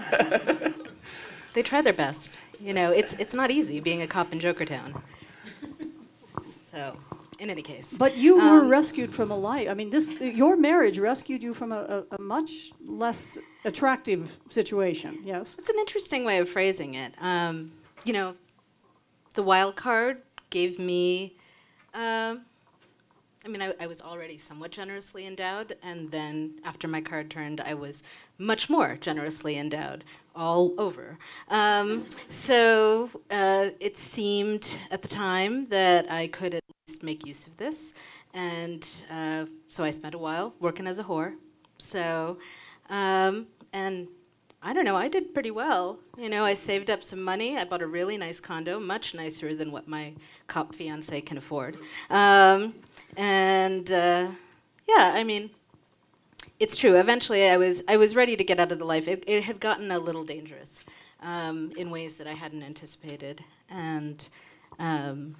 They try their best. You know, it's it's not easy being a cop in Jokertown. So. in any case. But you were Um, rescued from a life. I mean, this your marriage rescued you from a, a, a much less attractive situation. Yes. It's an interesting way of phrasing it. Um, you know, the wild card gave me. Um, I mean, I, I was already somewhat generously endowed, and then after my card turned, I was much more generously endowed all over. Um, so uh, it seemed at the time that I could at least make use of this, and uh, so I spent a while working as a whore. So, um, and I don't know, I did pretty well. You know, I saved up some money. I bought a really nice condo, much nicer than what my cop fiance can afford. Um, and uh, yeah, I mean, it's true. Eventually, I was I was ready to get out of the life. It, it had gotten a little dangerous um, in ways that I hadn't anticipated, and um,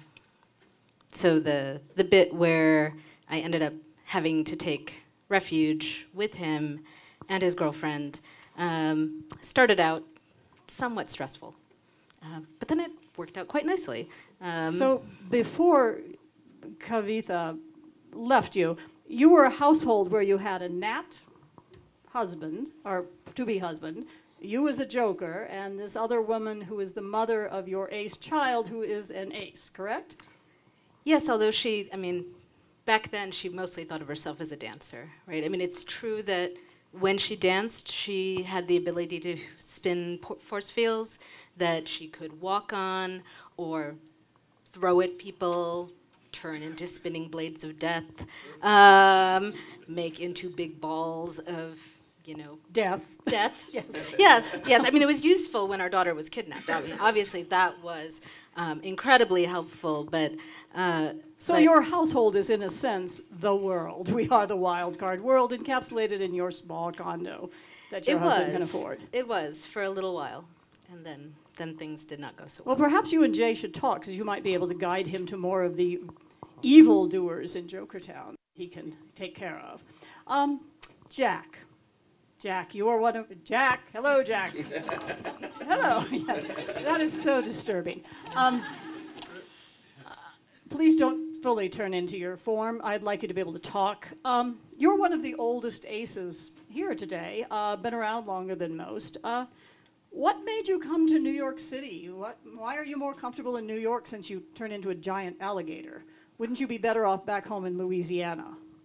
so the the bit where I ended up having to take refuge with him and his girlfriend um, started out somewhat stressful, uh, but then it worked out quite nicely. Um, So before Kavitha left you, you were a household where you had a Nat husband, or to-be husband, you as a joker, and this other woman who is the mother of your ace child, who is an ace, correct? Yes, although she, I mean, back then she mostly thought of herself as a dancer, right? I mean, it's true that when she danced, she had the ability to spin por- force fields that she could walk on or throw at people, turn into spinning blades of death, um, make into big balls of, you know, death. Death. Yes. Yes. Yes. I mean, it was useful when our daughter was kidnapped. I mean, obviously, that was um, incredibly helpful. But uh, So but your household is, in a sense, the world. We are the wild card world encapsulated in your small condo that your it husband was, can afford. It was for a little while, and then then things did not go so Well, well. perhaps you and Jay should talk, because you might be able to guide him to more of the evil doers in Jokertown he can take care of. Um, Jack. Jack, you are one of... Jack. Hello, Jack. Hello. Yeah, that is so disturbing. Um, uh, please don't fully turn into your form. I'd like you to be able to talk. Um, you're one of the oldest aces here today, uh, been around longer than most. Uh, what made you come to New York City? What, why are you more comfortable in New York since you turned into a giant alligator? Wouldn't you be better off back home in Louisiana?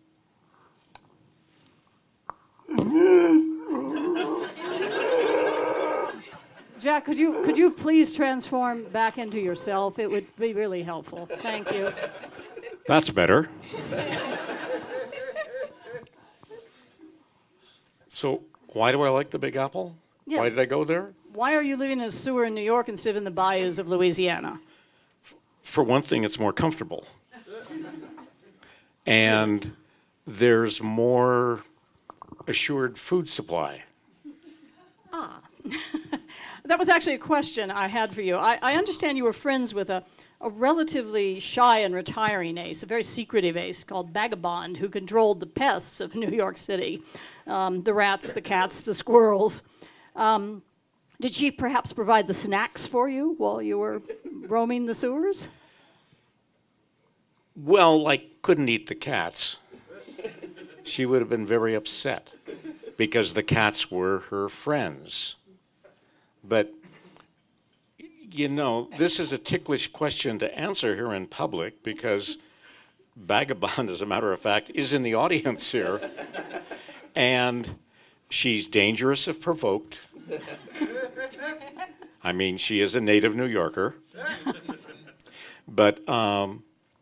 Jack, could you could you please transform back into yourself? It would be really helpful. Thank you. That's better. So, why do I like the Big Apple? Yes. Why did I go there? Why are you living in a sewer in New York instead of in the bayous of Louisiana? For one thing, it's more comfortable. And there's more assured food supply. Ah. That was actually a question I had for you. I, I understand you were friends with a, a relatively shy and retiring ace, a very secretive ace called Vagabond, who controlled the pests of New York City, um, the rats, the cats, the squirrels. Um, did she perhaps provide the snacks for you while you were roaming the sewers? Well, I couldn't eat the cats. She would have been very upset because the cats were her friends. But, you know, this is a ticklish question to answer here in public because Vagabond, as a matter of fact, is in the audience here. And she's dangerous if provoked. I mean, she is a native New Yorker. But, um,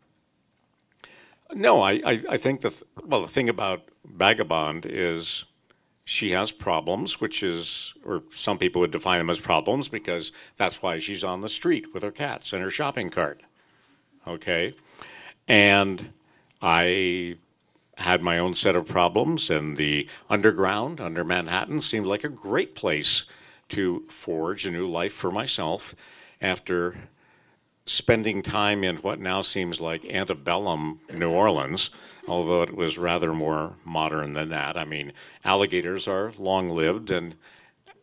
no, I, I, I think the, th- well, the thing about Vagabond is she has problems, which is, or some people would define them as problems because that's why she's on the street with her cats and her shopping cart. Okay? And I had my own set of problems, and the underground under Manhattan seemed like a great place to forge a new life for myself after spending time in what now seems like antebellum New Orleans, although it was rather more modern than that. I mean, alligators are long-lived, and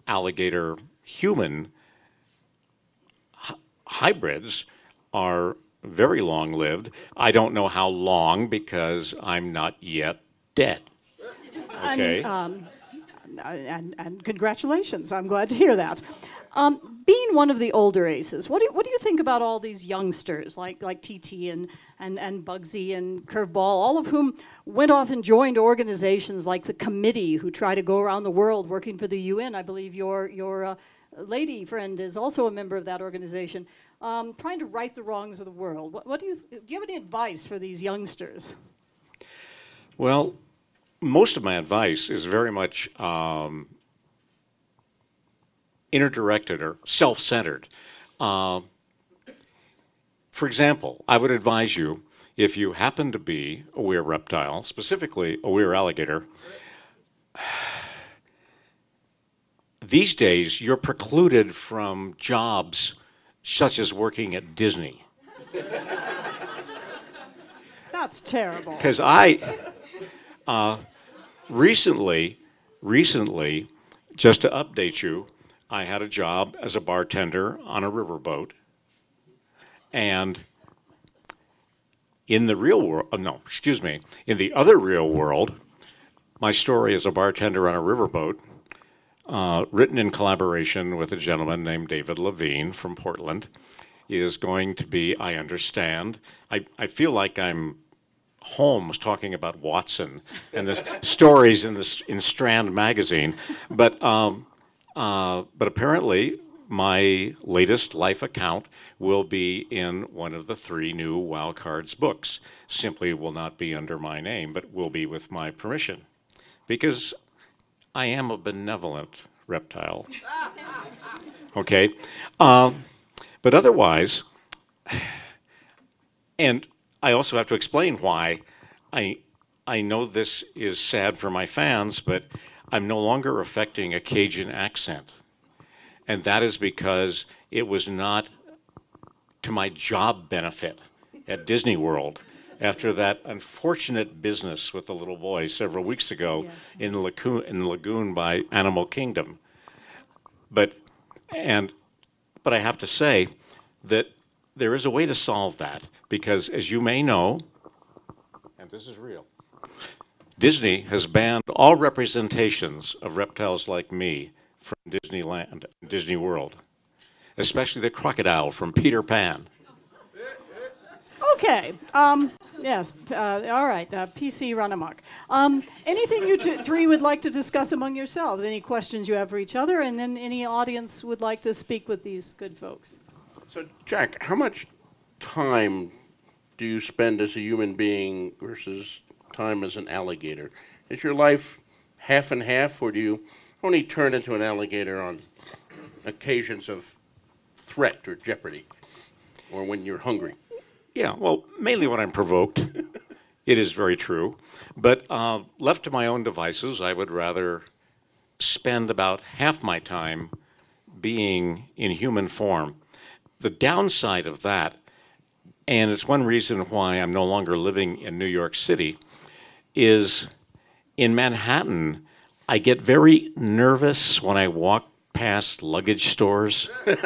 alligator-human hy- hybrids are very long-lived. I don't know how long because I'm not yet dead. Okay. And, um, and, and congratulations. I'm glad to hear that. Um, being one of the older aces, what do you, what do you think about all these youngsters like like T T and, and, and Bugsy and Curveball, all of whom went off and joined organizations like the Committee, who try to go around the world working for the U N? I believe your your uh, lady friend is also a member of that organization, um, trying to right the wrongs of the world. What, what do you do? You have any advice for these youngsters? Well, most of my advice is very much um, inner-directed or self-centered. Uh, for example, I would advise you, if you happen to be a weir reptile, specifically a weir alligator, these days you're precluded from jobs such as working at Disney. That's terrible. Because I, uh, recently, recently, just to update you, I had a job as a bartender on a riverboat, and in the real world, uh, no, excuse me, in the other real world, my story as a bartender on a riverboat, uh, written in collaboration with a gentleman named David Levine from Portland, is going to be, I understand, I, I feel like I'm Holmes talking about Watson and the stories in, this, in Strand magazine, but um, Uh, but apparently, my latest life account will be in one of the three new Wild Cards books. Simply will not be under my name, but will be with my permission. Because I am a benevolent reptile. Okay? Um, but otherwise, and I also have to explain why I, I know this is sad for my fans, but I'm no longer affecting a Cajun accent. And that is because it was not to my job benefit at Disney World after that unfortunate business with the little boy several weeks ago yes. in, the lagoon, in the lagoon by Animal Kingdom. But, and, but I have to say that there is a way to solve that, because as you may know, and this is real, Disney has banned all representations of reptiles like me from Disneyland, Disney World, especially the crocodile from Peter Pan. Okay. Um, yes. Uh, all right. Uh, P C run amok. Um, anything you two, three would like to discuss among yourselves? Any questions you have for each other? And then any audience would like to speak with these good folks? So, Jack, how much time do you spend as a human being versus time as an alligator? Is your life half and half, or do you only turn into an alligator on occasions of threat or jeopardy, or when you're hungry? Yeah, well, mainly when I'm provoked. It is very true. But uh, left to my own devices, I would rather spend about half my time being in human form. The downside of that, and it's one reason why I'm no longer living in New York City, is in Manhattan, I get very nervous when I walk past luggage stores.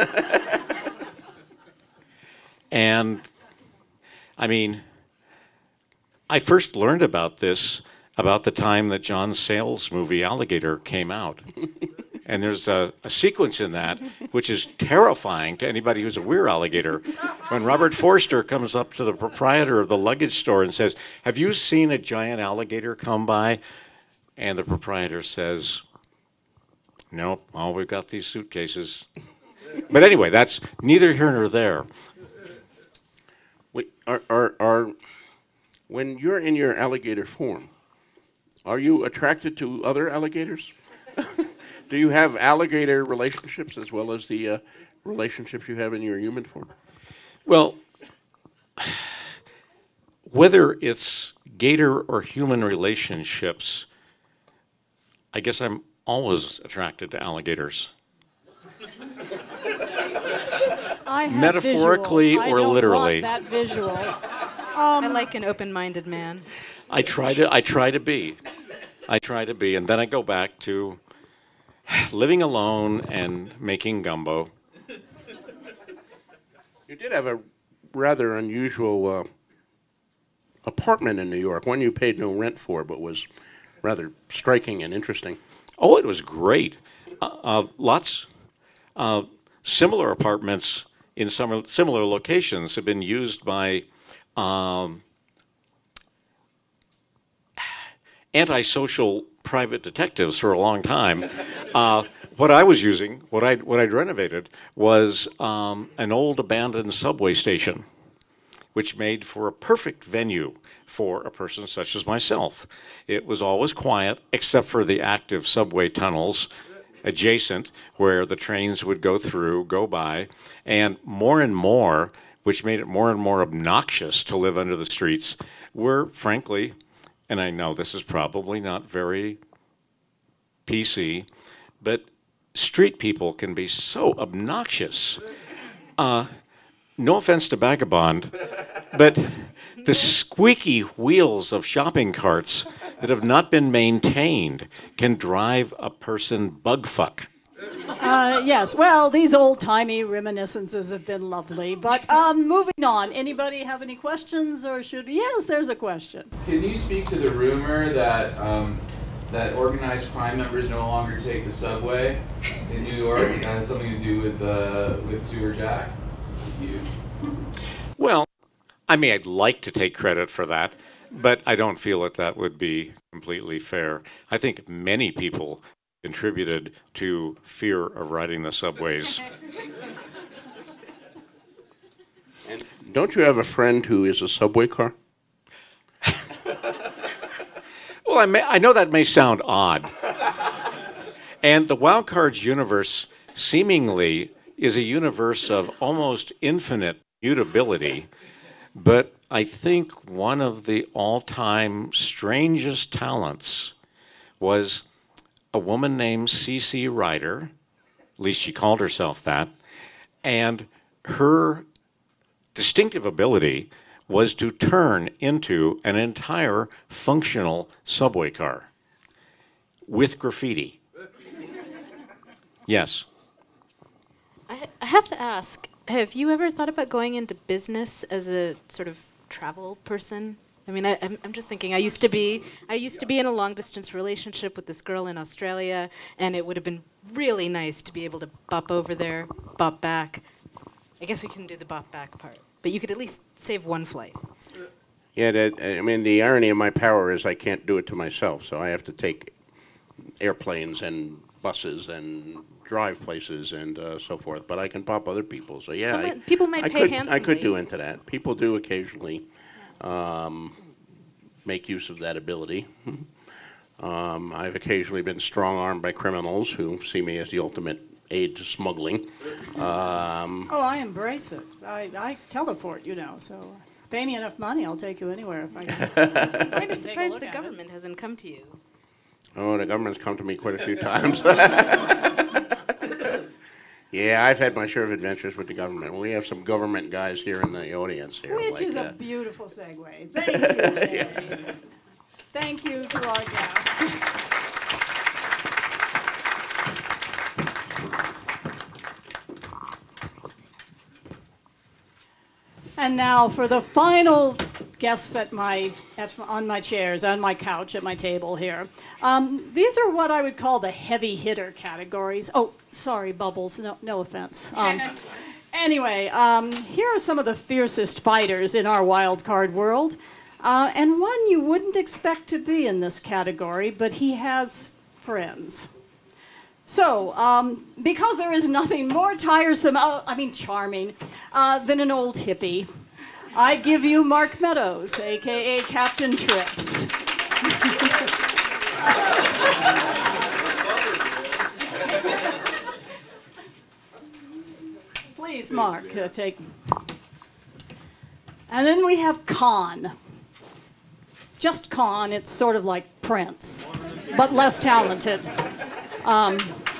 And, I mean, I first learned about this about the time that John Sayles' movie Alligator came out. And there's a, a sequence in that which is terrifying to anybody who's a weir alligator. When Robert Forster comes up to the proprietor of the luggage store and says, "Have you seen a giant alligator come by?" And the proprietor says, "No, oh, we've got these suitcases." But anyway, that's neither here nor there. Wait, are, are, are, when you're in your alligator form, are you attracted to other alligators? Do you have alligator relationships as well as the uh, relationships you have in your human form? Well, whether it's gator or human relationships, I guess I'm always attracted to alligators. I have Metaphorically visual. or I don't literally. Want that visual. Um, I like an open-minded man. I try to. I try to be. I try to be, and then I go back to living alone and making gumbo. You did have a rather unusual uh, apartment in New York, one you paid no rent for, but was rather striking and interesting. Oh, it was great. Uh, uh, lots uh, similar apartments in some similar locations have been used by um, antisocial private detectives for a long time. Uh, what I was using, what I what I'd renovated, was um, an old abandoned subway station, which made for a perfect venue for a person such as myself. It was always quiet, except for the active subway tunnels adjacent, where the trains would go through, go by, and more and more, which made it more and more obnoxious to live under the streets, were, frankly, and I know this is probably not very P C, but street people can be so obnoxious. Uh, no offense to Vagabond, but the squeaky wheels of shopping carts that have not been maintained can drive a person bugfuck. Uh, yes, well, these old-timey reminiscences have been lovely, but um, moving on. Anybody have any questions, or should... Yes, there's a question. Can you speak to the rumor that um, that organized crime members no longer take the subway in New York? That has something to do with uh, with Sewer Jack? You. Well, I mean, I'd like to take credit for that, but I don't feel that that would be completely fair. I think many people contributed to fear of riding the subways. And don't you have a friend who is a subway car? Well, I, may, I know that may sound odd. And the Wild Cards universe seemingly is a universe of almost infinite mutability, but I think one of the all-time strangest talents was a woman named C C Ryder, at least she called herself that, and her distinctive ability was to turn into an entire functional subway car with graffiti. Yes. I, I have to ask, have you ever thought about going into business as a sort of travel person? I mean, I, I'm, I'm just thinking, I used to be, I used to be in a long-distance relationship with this girl in Australia, and it would have been really nice to be able to bop over there, bop back. I guess we couldn't do the bop back part, but you could at least save one flight. Yeah, that, I mean, the irony of my power is I can't do it to myself, so I have to take airplanes and buses and drive places and uh, so forth, but I can pop other people. So yeah, Someone, I, people might I pay could, handsomely. I could do into that. People do occasionally um, make use of that ability. um, I've occasionally been strong-armed by criminals who see me as the ultimate aid to smuggling. Um, Oh, I embrace it. I, I teleport, you know, so pay me enough money, I'll take you anywhere if I can. I'm kind of surprised look the at government hasn't come to you. oh, the government's come to me quite a few times. Yeah, I've had my share of adventures with the government. We have some government guys here in the audience here. Which like, is uh, a beautiful segue. Thank you, Jay. Thank you to our guests. And now for the final guests at my, at, on my chairs, on my couch, at my table here. Um, these are what I would call the heavy hitter categories. Oh, sorry, Bubbles, no, no offense. Um, anyway, um, here are some of the fiercest fighters in our wild card world. Uh, and one you wouldn't expect to be in this category, but he has friends. So, um, because there is nothing more tiresome, uh, I mean charming, uh, than an old hippie, I give you Mark Meadows, a k a. Captain Trips. Please, Mark, uh, take... And then we have Con. Just Con, it's sort of like Prince, but less talented. Um,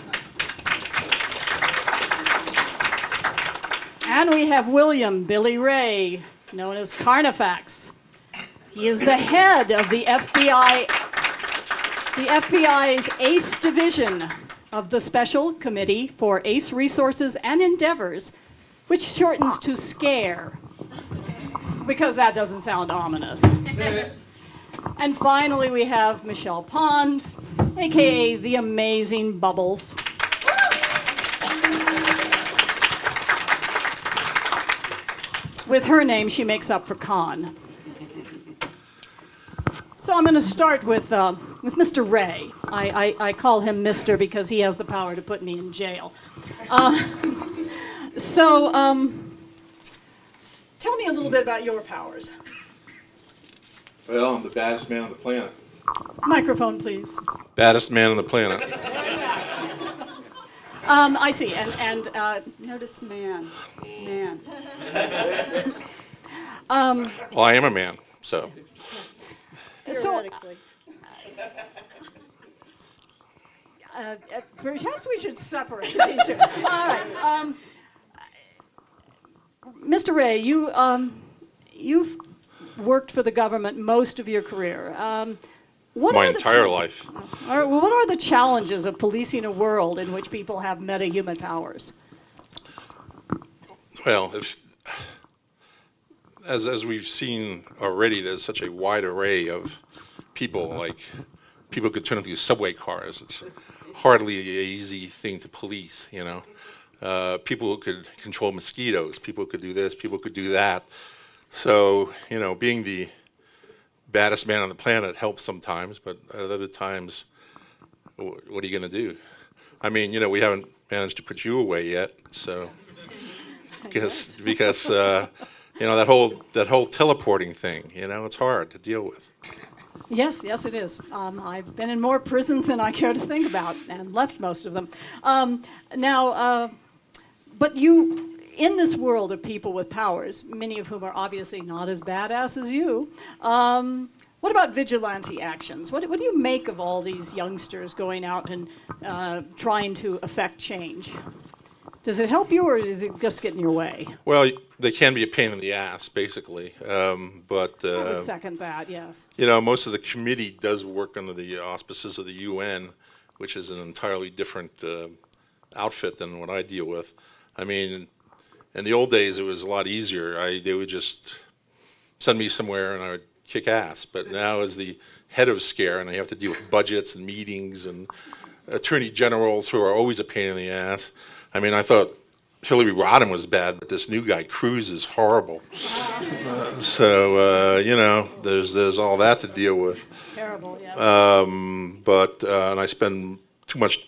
and we have William Billy Ray, known as Carnifax. He is the head of the F B I, the F B I's ACE division of the Special Committee for Ace Resources and Endeavors, which shortens to SCARE. because that doesn't sound ominous. And finally, we have Michelle Pond, A K A the Amazing Bubbles. With her name, she makes up for Con. So I'm going to start with, uh, with Mister Ray. I, I, I call him Mister because he has the power to put me in jail. Uh, so um, tell me a little bit about your powers. Well, I'm the baddest man on the planet. Microphone, please. Baddest man on the planet. Um, I see, and, and uh, notice man, man. um, Well, I am a man, so. So, uh, uh, perhaps we should separate these two. All right. Um, Mister Ray, you, um, you've worked for the government most of your career. Um, what My are the entire cha- life. All right, well, what are the challenges of policing a world in which people have meta-human powers? Well, if, as, as we've seen already, there's such a wide array of people, like people could turn into subway cars. It's hardly an easy thing to police, you know. Uh, people who could control mosquitoes, people who could do this, people could do that. So, you know, being the baddest man on the planet helps sometimes, but at other times, what are you going to do? I mean, you know, we haven't managed to put you away yet, so because because uh, you know that whole that whole teleporting thing, you know, it's hard to deal with. Yes, yes, it is. Um, I've been in more prisons than I care to think about, and left most of them. Um, now, uh, but you. In this world of people with powers, many of whom are obviously not as badass as you, um, what about vigilante actions? What, what do you make of all these youngsters going out and uh, trying to affect change? Does it help you, or does it just get in your way? Well, they can be a pain in the ass, basically. Um, but uh, I would second that, yes. You know, most of the committee does work under the auspices of the U N, which is an entirely different uh, outfit than what I deal with. I mean, in the old days, it was a lot easier. I, they would just send me somewhere and I would kick ass. But now as the head of SCARE, and I have to deal with budgets and meetings and attorney generals who are always a pain in the ass. I mean, I thought Hillary Rodham was bad, but this new guy, Cruz, is horrible. Uh, so, uh, you know, there's, there's all that to deal with. Terrible, yeah. Um, but, uh, and I spend too much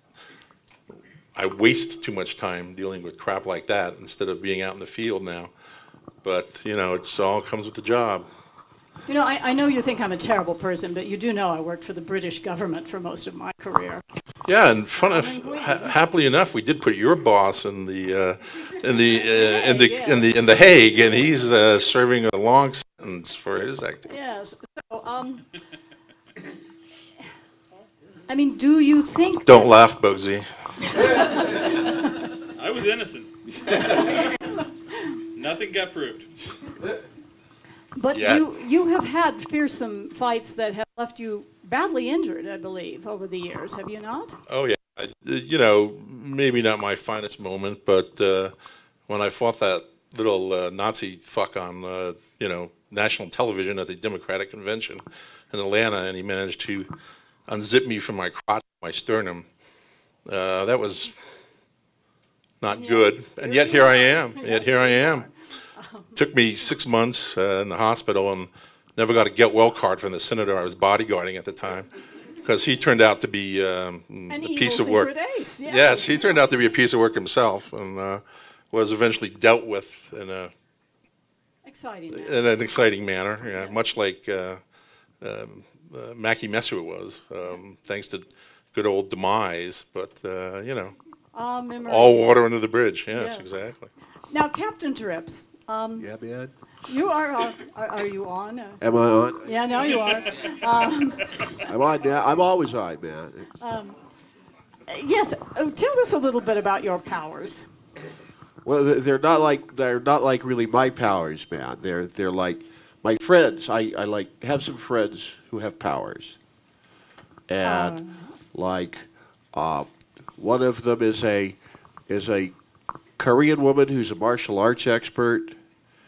I waste too much time dealing with crap like that instead of being out in the field now. But, you know, it's all comes with the job. You know, I, I know you think I'm a terrible person, but you do know I worked for the British government for most of my career. Yeah, and fun of, ha happily enough, we did put your boss in the uh, in the uh, in the in the in the Hague, and he's uh, serving a long sentence for his activity. Yes. So, um, I mean, do you think? Don't laugh, Bugsy. I was innocent. Nothing got proved. But Yeah. you you have had fearsome fights that have left you badly injured, I believe, over the years, have you not? Oh yeah, I, you know, maybe not my finest moment, but uh, when I fought that little uh, Nazi fuck on uh, you know national television at the Democratic Convention in Atlanta, and he managed to unzip me from my crotch, my sternum. Uh, that was not good, and yet here I am. Yet here I am. Took me six months uh, in the hospital and never got a get well card from the senator I was bodyguarding at the time, because he turned out to be um, An a piece of evil work. secret ace, yes. Yes, he turned out to be a piece of work himself, and uh, was eventually dealt with in a Exciting. Man. in an exciting manner. Yeah, much like uh, um, uh, Mackie Messer was, um, thanks to good old demise. But uh, you know, Ah, memories. all water under the bridge. Yes, Yes. exactly. Now, Captain Drips. Um, Yeah, man. You are, uh, are, are you on? Uh, Am I on? Yeah, now you are. Um, I'm on now. I'm always on, man. um, yes, uh, tell us a little bit about your powers. Well, th- they're not like they're not like really my powers, man. They're they're like my friends. I, I like have some friends who have powers, and like uh, one of them is a is a Korean woman who's a martial arts expert,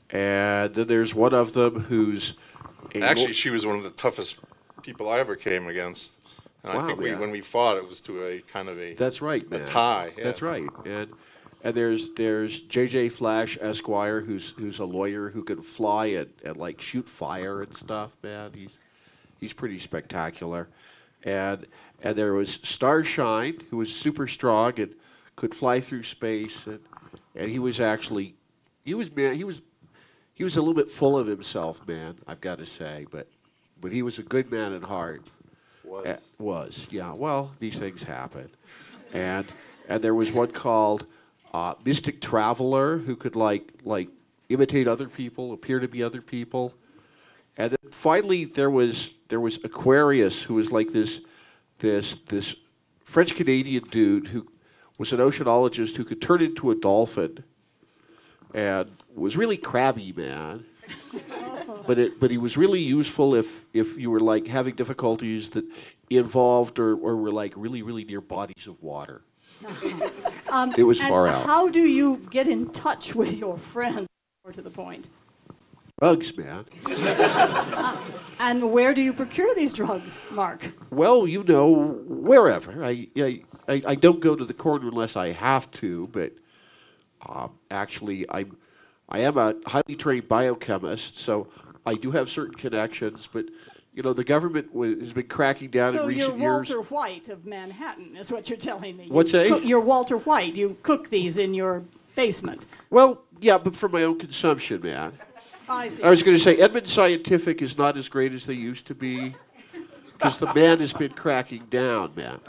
And then there's one of them who's a Actually, she was one of the toughest people I ever came against. And Wow, I think we, yeah. when we fought, it was to a kind of a That's right, a man. tie. That's yes. right. And and there's there's J J Flash Esquire, who's who's a lawyer who can fly and, and like shoot fire and stuff, man. He's he's pretty spectacular. And and there was Starshine, who was super strong and could fly through space, and and he was actually he was man he was he was a little bit full of himself, man, I've got to say, but but he was a good man at heart. Was. Uh, was, yeah. Well, these things happen. And and there was one called uh, Mystic Traveler, who could like like imitate other people, appear to be other people. And then finally there was there was Aquarius, who was like this this this French Canadian dude who was an oceanologist who could turn into a dolphin and was really crabby, man. But it, but he was really useful if, if you were like having difficulties that involved or, or were like really, really near bodies of water. Um, It was and far out. How do you get in touch with your friends, more to the point? Drugs, man. Uh, and where do you procure these drugs, Mark? Well, you know, wherever. I, I, I, I don't go to the corner unless I have to, but uh, actually I'm, I am a highly trained biochemist, so I do have certain connections, but you know, the government wa has been cracking down so in recent you're years. Walter White of Manhattan, is what you're telling me. What's you that? cook- You're Walter White. You cook these in your basement. Well, yeah, but for my own consumption, man. I see. I was going to say Edmund Scientific is not as great as they used to be because the man has been cracking down, man.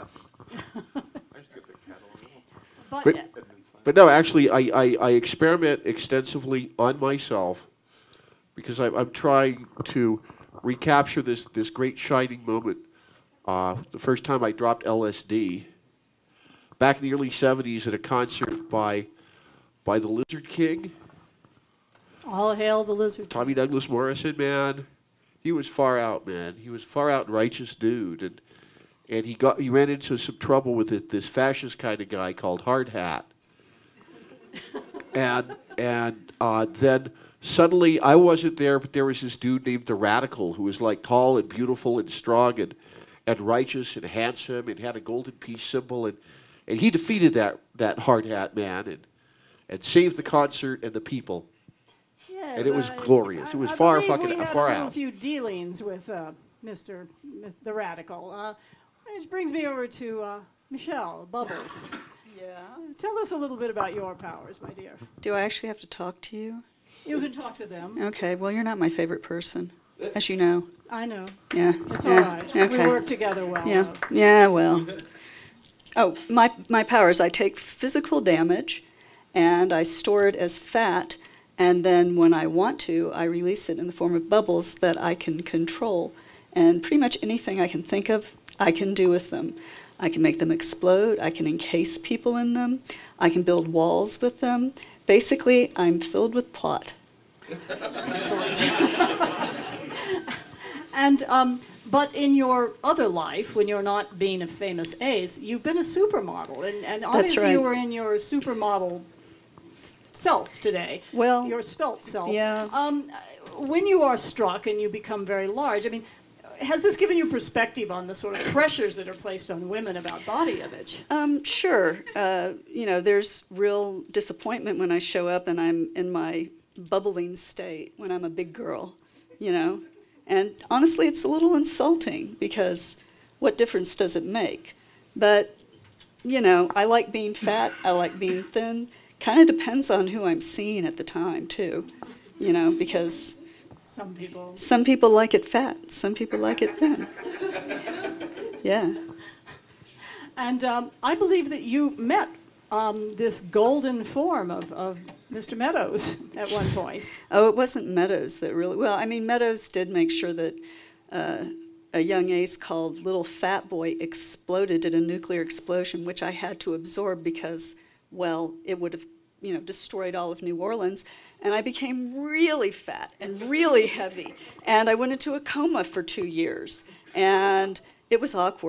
But, But, but no, actually, I, I, I experiment extensively on myself because I, I'm trying to recapture this, this great shining moment. Uh, the first time I dropped L S D back in the early seventies at a concert by by the Lizard King. all hail the lizard. Tommy Douglas Morrison, man, he was far out, man. He was far out and righteous dude, and and he got he ran into some trouble with it, this fascist kind of guy called Hard Hat, and and uh, then suddenly I wasn't there, but there was this dude named the Radical who was like tall and beautiful and strong and and righteous and handsome and had a golden peace symbol, and and he defeated that that Hard Hat man and and saved the concert and the people. Yes, And it was I- glorious. I- It was I far believe fucking- we had far a little out. few dealings with uh, Mister Mis- the Radical. Uh, which brings me over to uh, Michelle Bubbles. Yeah. Tell us a little bit about your powers, my dear. Do I actually have to talk to you? You can talk to them. Okay, well, you're not my favorite person, as you know. I know. Yeah. It's yeah. all right. We Okay. work together well. Yeah. though. Yeah, well. Oh, my, my powers, I take physical damage and I store it as fat, and then when I want to, I release it in the form of bubbles that I can control. And pretty much anything I can think of, I can do with them. I can make them explode, I can encase people in them, I can build walls with them. Basically, I'm filled with plot. Excellent. And um, but in your other life, when you're not being a famous ace, you've been a supermodel, and, and obviously right. you were in your supermodel self today. Well, your svelte self. yeah. Um, when you are struck and you become very large, I mean, has this given you perspective on the sort of pressures that are placed on women about body image? Um, sure. Uh, you know, there's real disappointment when I show up and I'm in my bubbling state when I'm a big girl, you know. And honestly, it's a little insulting because what difference does it make? But, you know, I like being fat, I like being thin. Kind of depends on who I'm seeing at the time, too, you know, because Some people. some people like it fat, some people like it thin. Yeah. And um, I believe that you met um, this golden form of, of Mister Meadows at one point. Oh, it wasn't Meadows that really, well, I mean, Meadows did make sure that uh, a young ace called Little Fat Boy exploded in a nuclear explosion, which I had to absorb because, well, it would have, you know, destroyed all of New Orleans. And I became really fat and really heavy. And I went into a coma for two years. And it was awkward.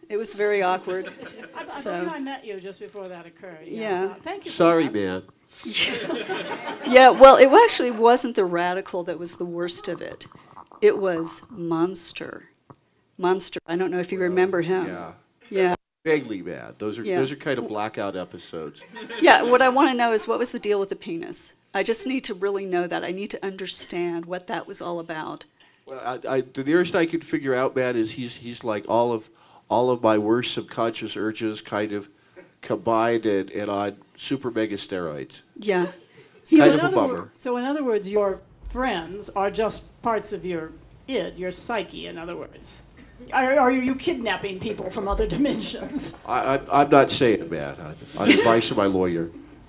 It was very awkward. I, I So- believe I met you just before that occurred. Yes. Yeah. Uh, thank you. For Sorry, that. man. Yeah, well, it actually wasn't the radical that was the worst of it. It was Monster. Monster. I don't know if you remember him. Yeah. Yeah. Vaguely bad. Those are Yeah. those are kind of blackout episodes. Yeah, what I want to know is what was the deal with the penis? I just need to really know that. I need to understand what that was all about. Well, I, I, the nearest I could figure out, man, is he's he's like all of all of my worst subconscious urges kind of combined and, and on super mega steroids. Yeah. So Kind in of a other bummer. wor- So in other words, your friends are just parts of your id, your psyche, in other words. Are, are you kidnapping people from other dimensions? I, I, I'm not saying, man. On advice of my lawyer.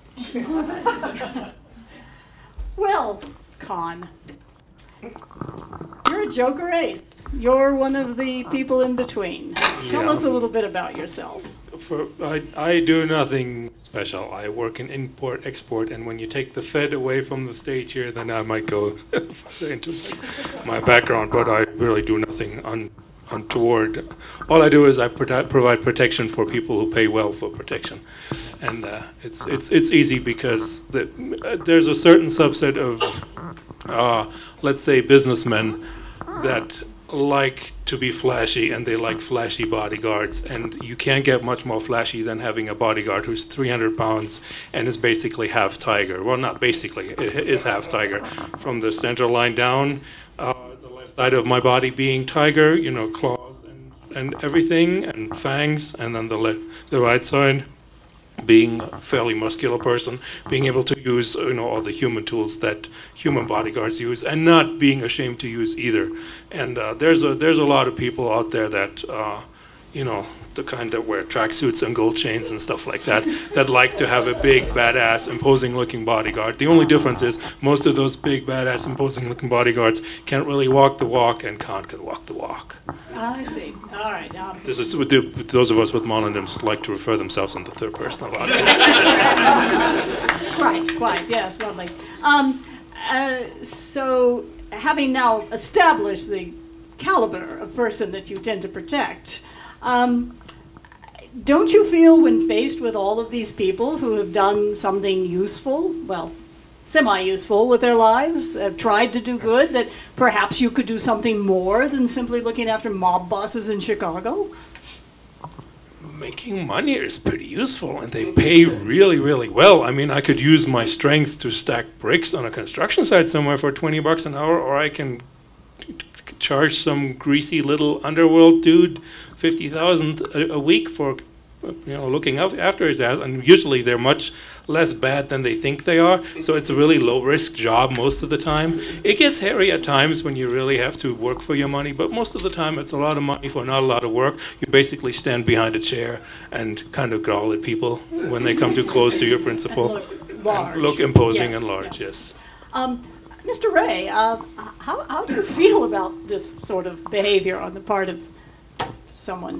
Well, Con, you're a joker ace. You're one of the people in between. Tell Yeah. us a little bit about yourself. For, I, I do nothing special. I work in import export, and when you take the Fed away from the stage here, then I might go further into my background. But I really do nothing un, untoward. All I do is I prote- provide protection for people who pay well for protection, and uh, it's it's it's easy because the, uh, there's a certain subset of, uh, let's say, businessmen that like to be flashy, and they like flashy bodyguards, and you can't get much more flashy than having a bodyguard who's three hundred pounds and is basically half tiger. Well, not basically, it is half tiger. From the center line down, uh, the left side of my body being tiger, you know, claws and, and everything, and fangs, and then the le- the right side being a fairly muscular person, being able to use, you know, all the human tools that human bodyguards use, and not being ashamed to use either. And uh, there's a there's a lot of people out there that, uh, you know, the kind that wear tracksuits and gold chains and stuff like that, that like to have a big, badass, imposing-looking bodyguard. The only difference is most of those big, badass, imposing-looking bodyguards can't really walk the walk, and Khan can walk the walk. I see. All right. Um, This is what the, with those of us with mononyms like to refer themselves in the third person a lot. Quite, quite, yes, lovely. Um, uh, so, having now established the caliber of person that you tend to protect, um, don't you feel when faced with all of these people who have done something useful, well, semi-useful with their lives, have tried to do good, that perhaps you could do something more than simply looking after mob bosses in Chicago? Making money is pretty useful, and they pay really, really well. I mean, I could use my strength to stack bricks on a construction site somewhere for twenty bucks an hour, or I can charge some greasy little underworld dude fifty thousand a, a week for, you know, looking out after his ass. And usually they're much less bad than they think they are. So it's a really low risk job most of the time. It gets hairy at times when you really have to work for your money, but most of the time it's a lot of money for not a lot of work. You basically stand behind a chair and kind of growl at people when they come too close to your principal. And look large. And look imposing Yes, and large, yes. yes. Um, Mister Ray, uh, how, how do you feel about this sort of behavior on the part of someone?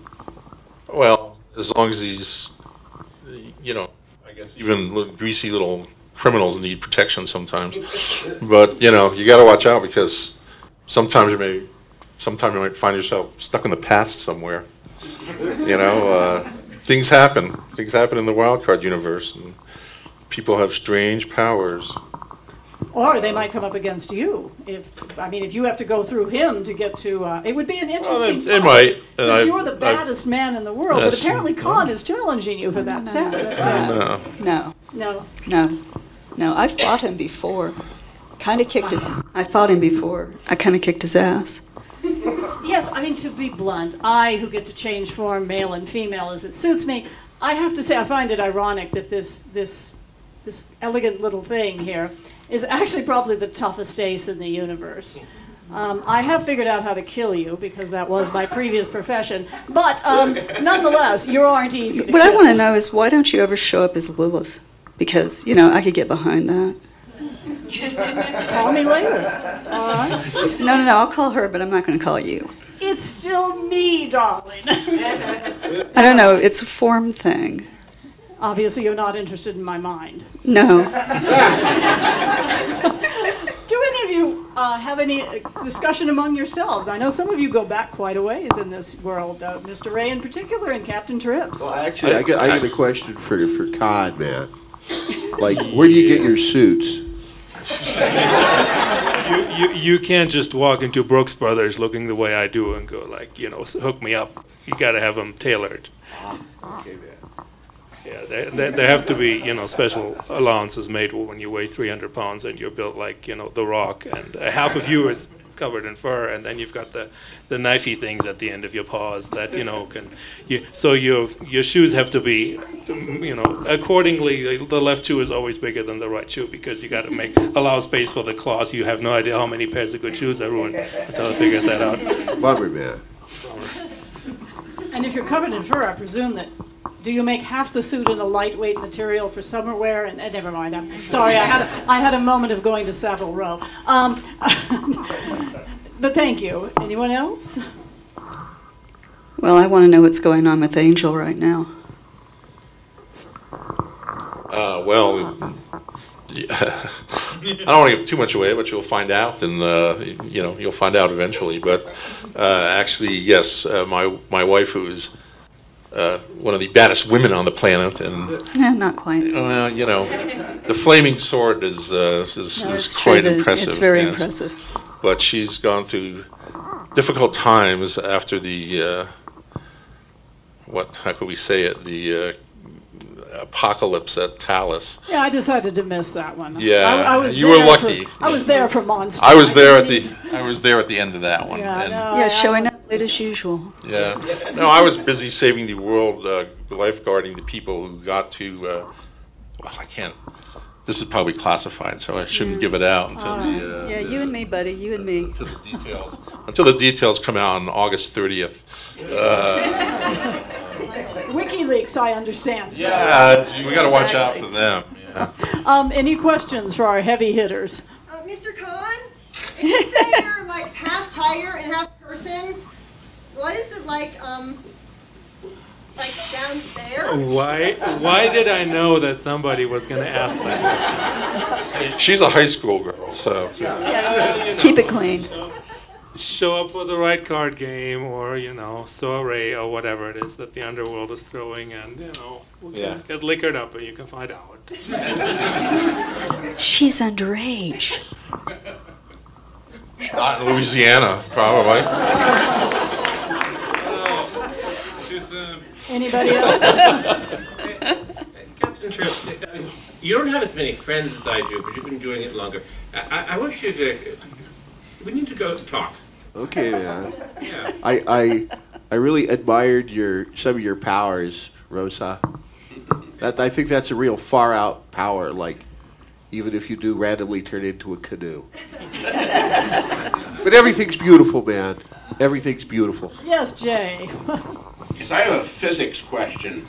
Well, as long as he's, you know, I guess even little greasy little criminals need protection sometimes. But, you know, you got to watch out because sometimes you may, sometimes you might find yourself stuck in the past somewhere. You know, uh, things happen. Things happen in the wildcard universe, and people have strange powers. Or they might come up against you. If I mean, if you have to go through him to get to, uh, it would be an interesting. they- they fight, might, and Since I- you're the I- baddest man in the world, but Yes. apparently Khan is challenging you for that. No. No. No. No. No. I fought him before. Kind of kicked his. I fought him before. I kind of kicked his ass. Yes, I mean, to be blunt, I, who get to change form, male and female, as it suits me, I have to say I find it ironic that this this this elegant little thing here is actually probably the toughest ace in the universe. Um, I have figured out how to kill you because that was my previous profession, but um, nonetheless, you aren't easy to What kill. I want to know is why don't you ever show up as Lilith? Because, you know, I could get behind that. Call me later, all right? No, no, no, I'll call her, but I'm not going to call you. It's still me, darling. I don't know, it's a form thing. Obviously, you're not interested in my mind. No. Do any of you uh, have a any discussion among yourselves? I know some of you go back quite a ways in this world. Uh, Mister Ray in particular and Captain Trips. Well, actually, I got, I got a question for, for Con, man. Like, where do you get your suits? you, you, you can't just walk into Brooks Brothers looking the way I do and go like, you know, hook me up. You got to have them tailored. Okay, man. Yeah, there, there, there have to be, you know, special allowances made when you weigh three hundred pounds and you're built like, you know, The Rock, and uh, half of you is covered in fur, and then you've got the, the knifey things at the end of your paws that, you know, can, you, so your, your shoes have to be, you know, accordingly, the left shoe is always bigger than the right shoe because you got to make, allow space for the claws. You have no idea how many pairs of good shoes I ruined until I figured that out. Bummer, man. And if you're covered in fur, I presume that, do you make half the suit in a lightweight material for summer wear? And, and never mind, I'm sorry, I had a, I had a moment of going to Savile Row. Um, but thank you. Anyone else? Well, I want to know what's going on with Angel right now. Uh, well, I don't want to give too much away, but you'll find out, and uh, you know you'll find out eventually. But uh, actually, yes, uh, my my wife, who is uh, one of the baddest women on the planet, and Yeah, not quite. well, you know, the flaming sword is uh, is, No, is it's true quite that impressive. it's very yes. impressive. But she's gone through difficult times after the uh, what? How could we say it? The uh, apocalypse at Talus. Yeah, I decided to miss that one. Yeah, I, I was you there were lucky. For, I was there for Monster. I was there at didn't the I was there at the end of that one. Yeah, and no, Yeah, I- showing up late as usual. Yeah. No, I was busy saving the world, uh, lifeguarding the people who got to. Uh, well, I can't. This is probably classified, so I shouldn't give it out until the. Uh, Yeah, you and me, buddy, you and me. Until the details. Until the details come out on August thirtieth. Uh, WikiLeaks, I understand. yeah, it's- we got to watch out for them. Yeah. Um, any questions for our heavy hitters? Uh, Mister Khan, if you say you're like half tiger and half person, what is it like, um, like down there? Why, why did I know that somebody was going to ask that question? She's a high school girl, so. Keep it clean. Show up for the right card game, or you know, soiree, or whatever it is that the underworld is throwing, and you know, we can Yeah. get liquored up, and you can find out. She's underage. Not in Louisiana, probably. Anybody else? Captain Trips, you don't have as many friends as I do, but you've been doing it longer. I, I, I want you to. We need to go talk. Okay, man. Yeah. I, I, I really admired your some of your powers, Rosa. That I think that's a real far out power. Like, even if you do randomly turn into a canoe. But everything's beautiful, man. Everything's beautiful. Yes, Jay. Yes, I have a physics question.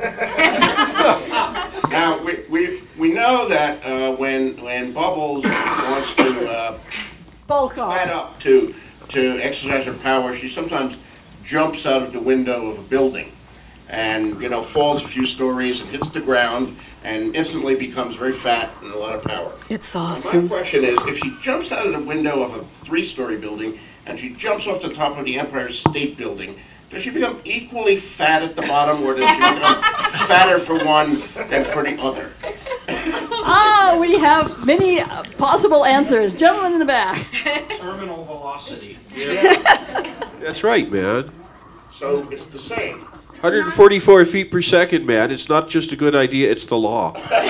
Now, we, we, we know that uh, when, when Bubbles wants to uh, Bulk off. fed up to, to exercise her power, she sometimes jumps out of the window of a building and, you know, falls a few stories and hits the ground and instantly becomes very fat and a lot of power. It's Now, awesome. my question is, if she jumps out of the window of a three-story building and she jumps off the top of the Empire State Building, does she become equally fat at the bottom, or does she become fatter for one than for the other? Ah, we have many uh, possible answers. Gentleman in the back. Terminal velocity. That's right, man. So it's the same. one hundred forty-four feet per second, man. It's not just a good idea, it's the law.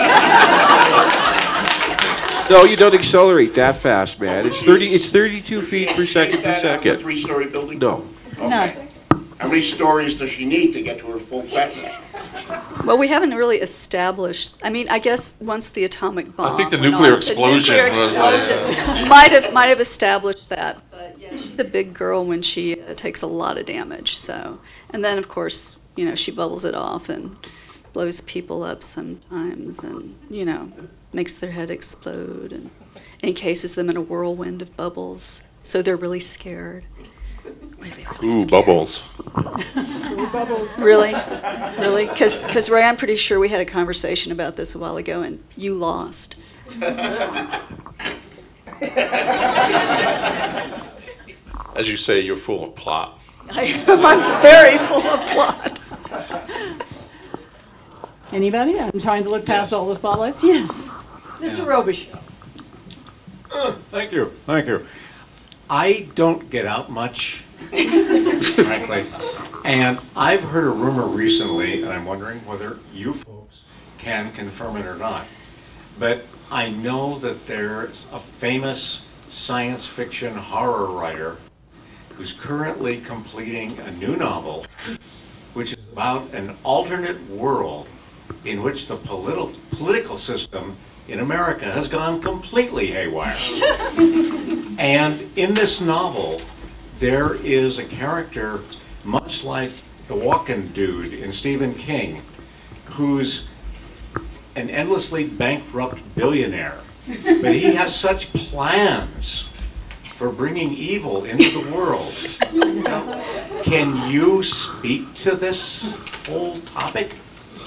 No, you don't accelerate that fast, man. It's thirty. It's thirty-two feet per second per A second. three-story building? No. Okay. How many stories does she need to get to her full fatness? Well, we haven't really established. I mean, I guess once the atomic bomb. I think the went nuclear off, explosion the nuclear was, uh, explosion might have might have established that. But yeah, she's a big girl when she uh, takes a lot of damage. So, and then of course, you know, she bubbles it off and blows people up sometimes, and you know, makes their head explode and encases them in a whirlwind of bubbles. So they're really scared. Really, really Ooh, scared. bubbles. Bubbles. Really? Really? Because, Ray, I'm pretty sure we had a conversation about this a while ago, and you lost. as you say, you're full of plot. I, I'm very full of plot. Anybody? I'm trying to look past all the spotlights. Yes. Mister Yeah. Robish. Uh, thank you, thank you. I don't get out much, frankly, and I've heard a rumor recently, and I'm wondering whether you folks can confirm it or not, but I know that there's a famous science fiction horror writer who's currently completing a new novel, which is about an alternate world in which the politi political system in America has gone completely haywire. And in this novel, there is a character much like the walking dude in Stephen King, who's an endlessly bankrupt billionaire, but he has such plans for bringing evil into the world. Now, can you speak to this whole topic?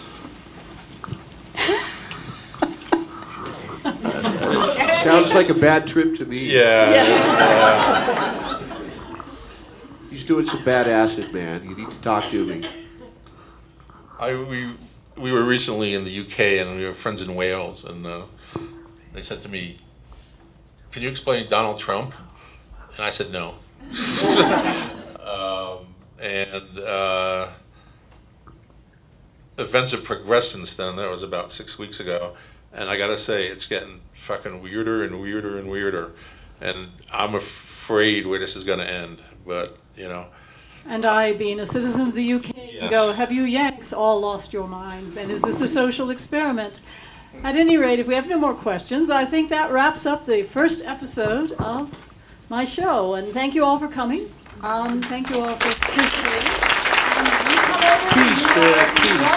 Sounds like a bad trip to me. Yeah. yeah. He's doing some bad acid, man. You need to talk to me. I we we were recently in the U K and we were friends in Wales, and uh, they said to me, "Can you explain Donald Trump?" And I said no. um, and uh, events have progressed since then. That was about six weeks ago. And I gotta say, it's getting fucking weirder and weirder and weirder. And I'm afraid where this is gonna end. But, you know. And I, being a citizen of the U K, Yes. go, have you Yanks all lost your minds? And is this a social experiment? At any rate, if we have no more questions, I think that wraps up the first episode of my show. And thank you all for coming. Um, thank you all for participating. Um, you come over and you guys-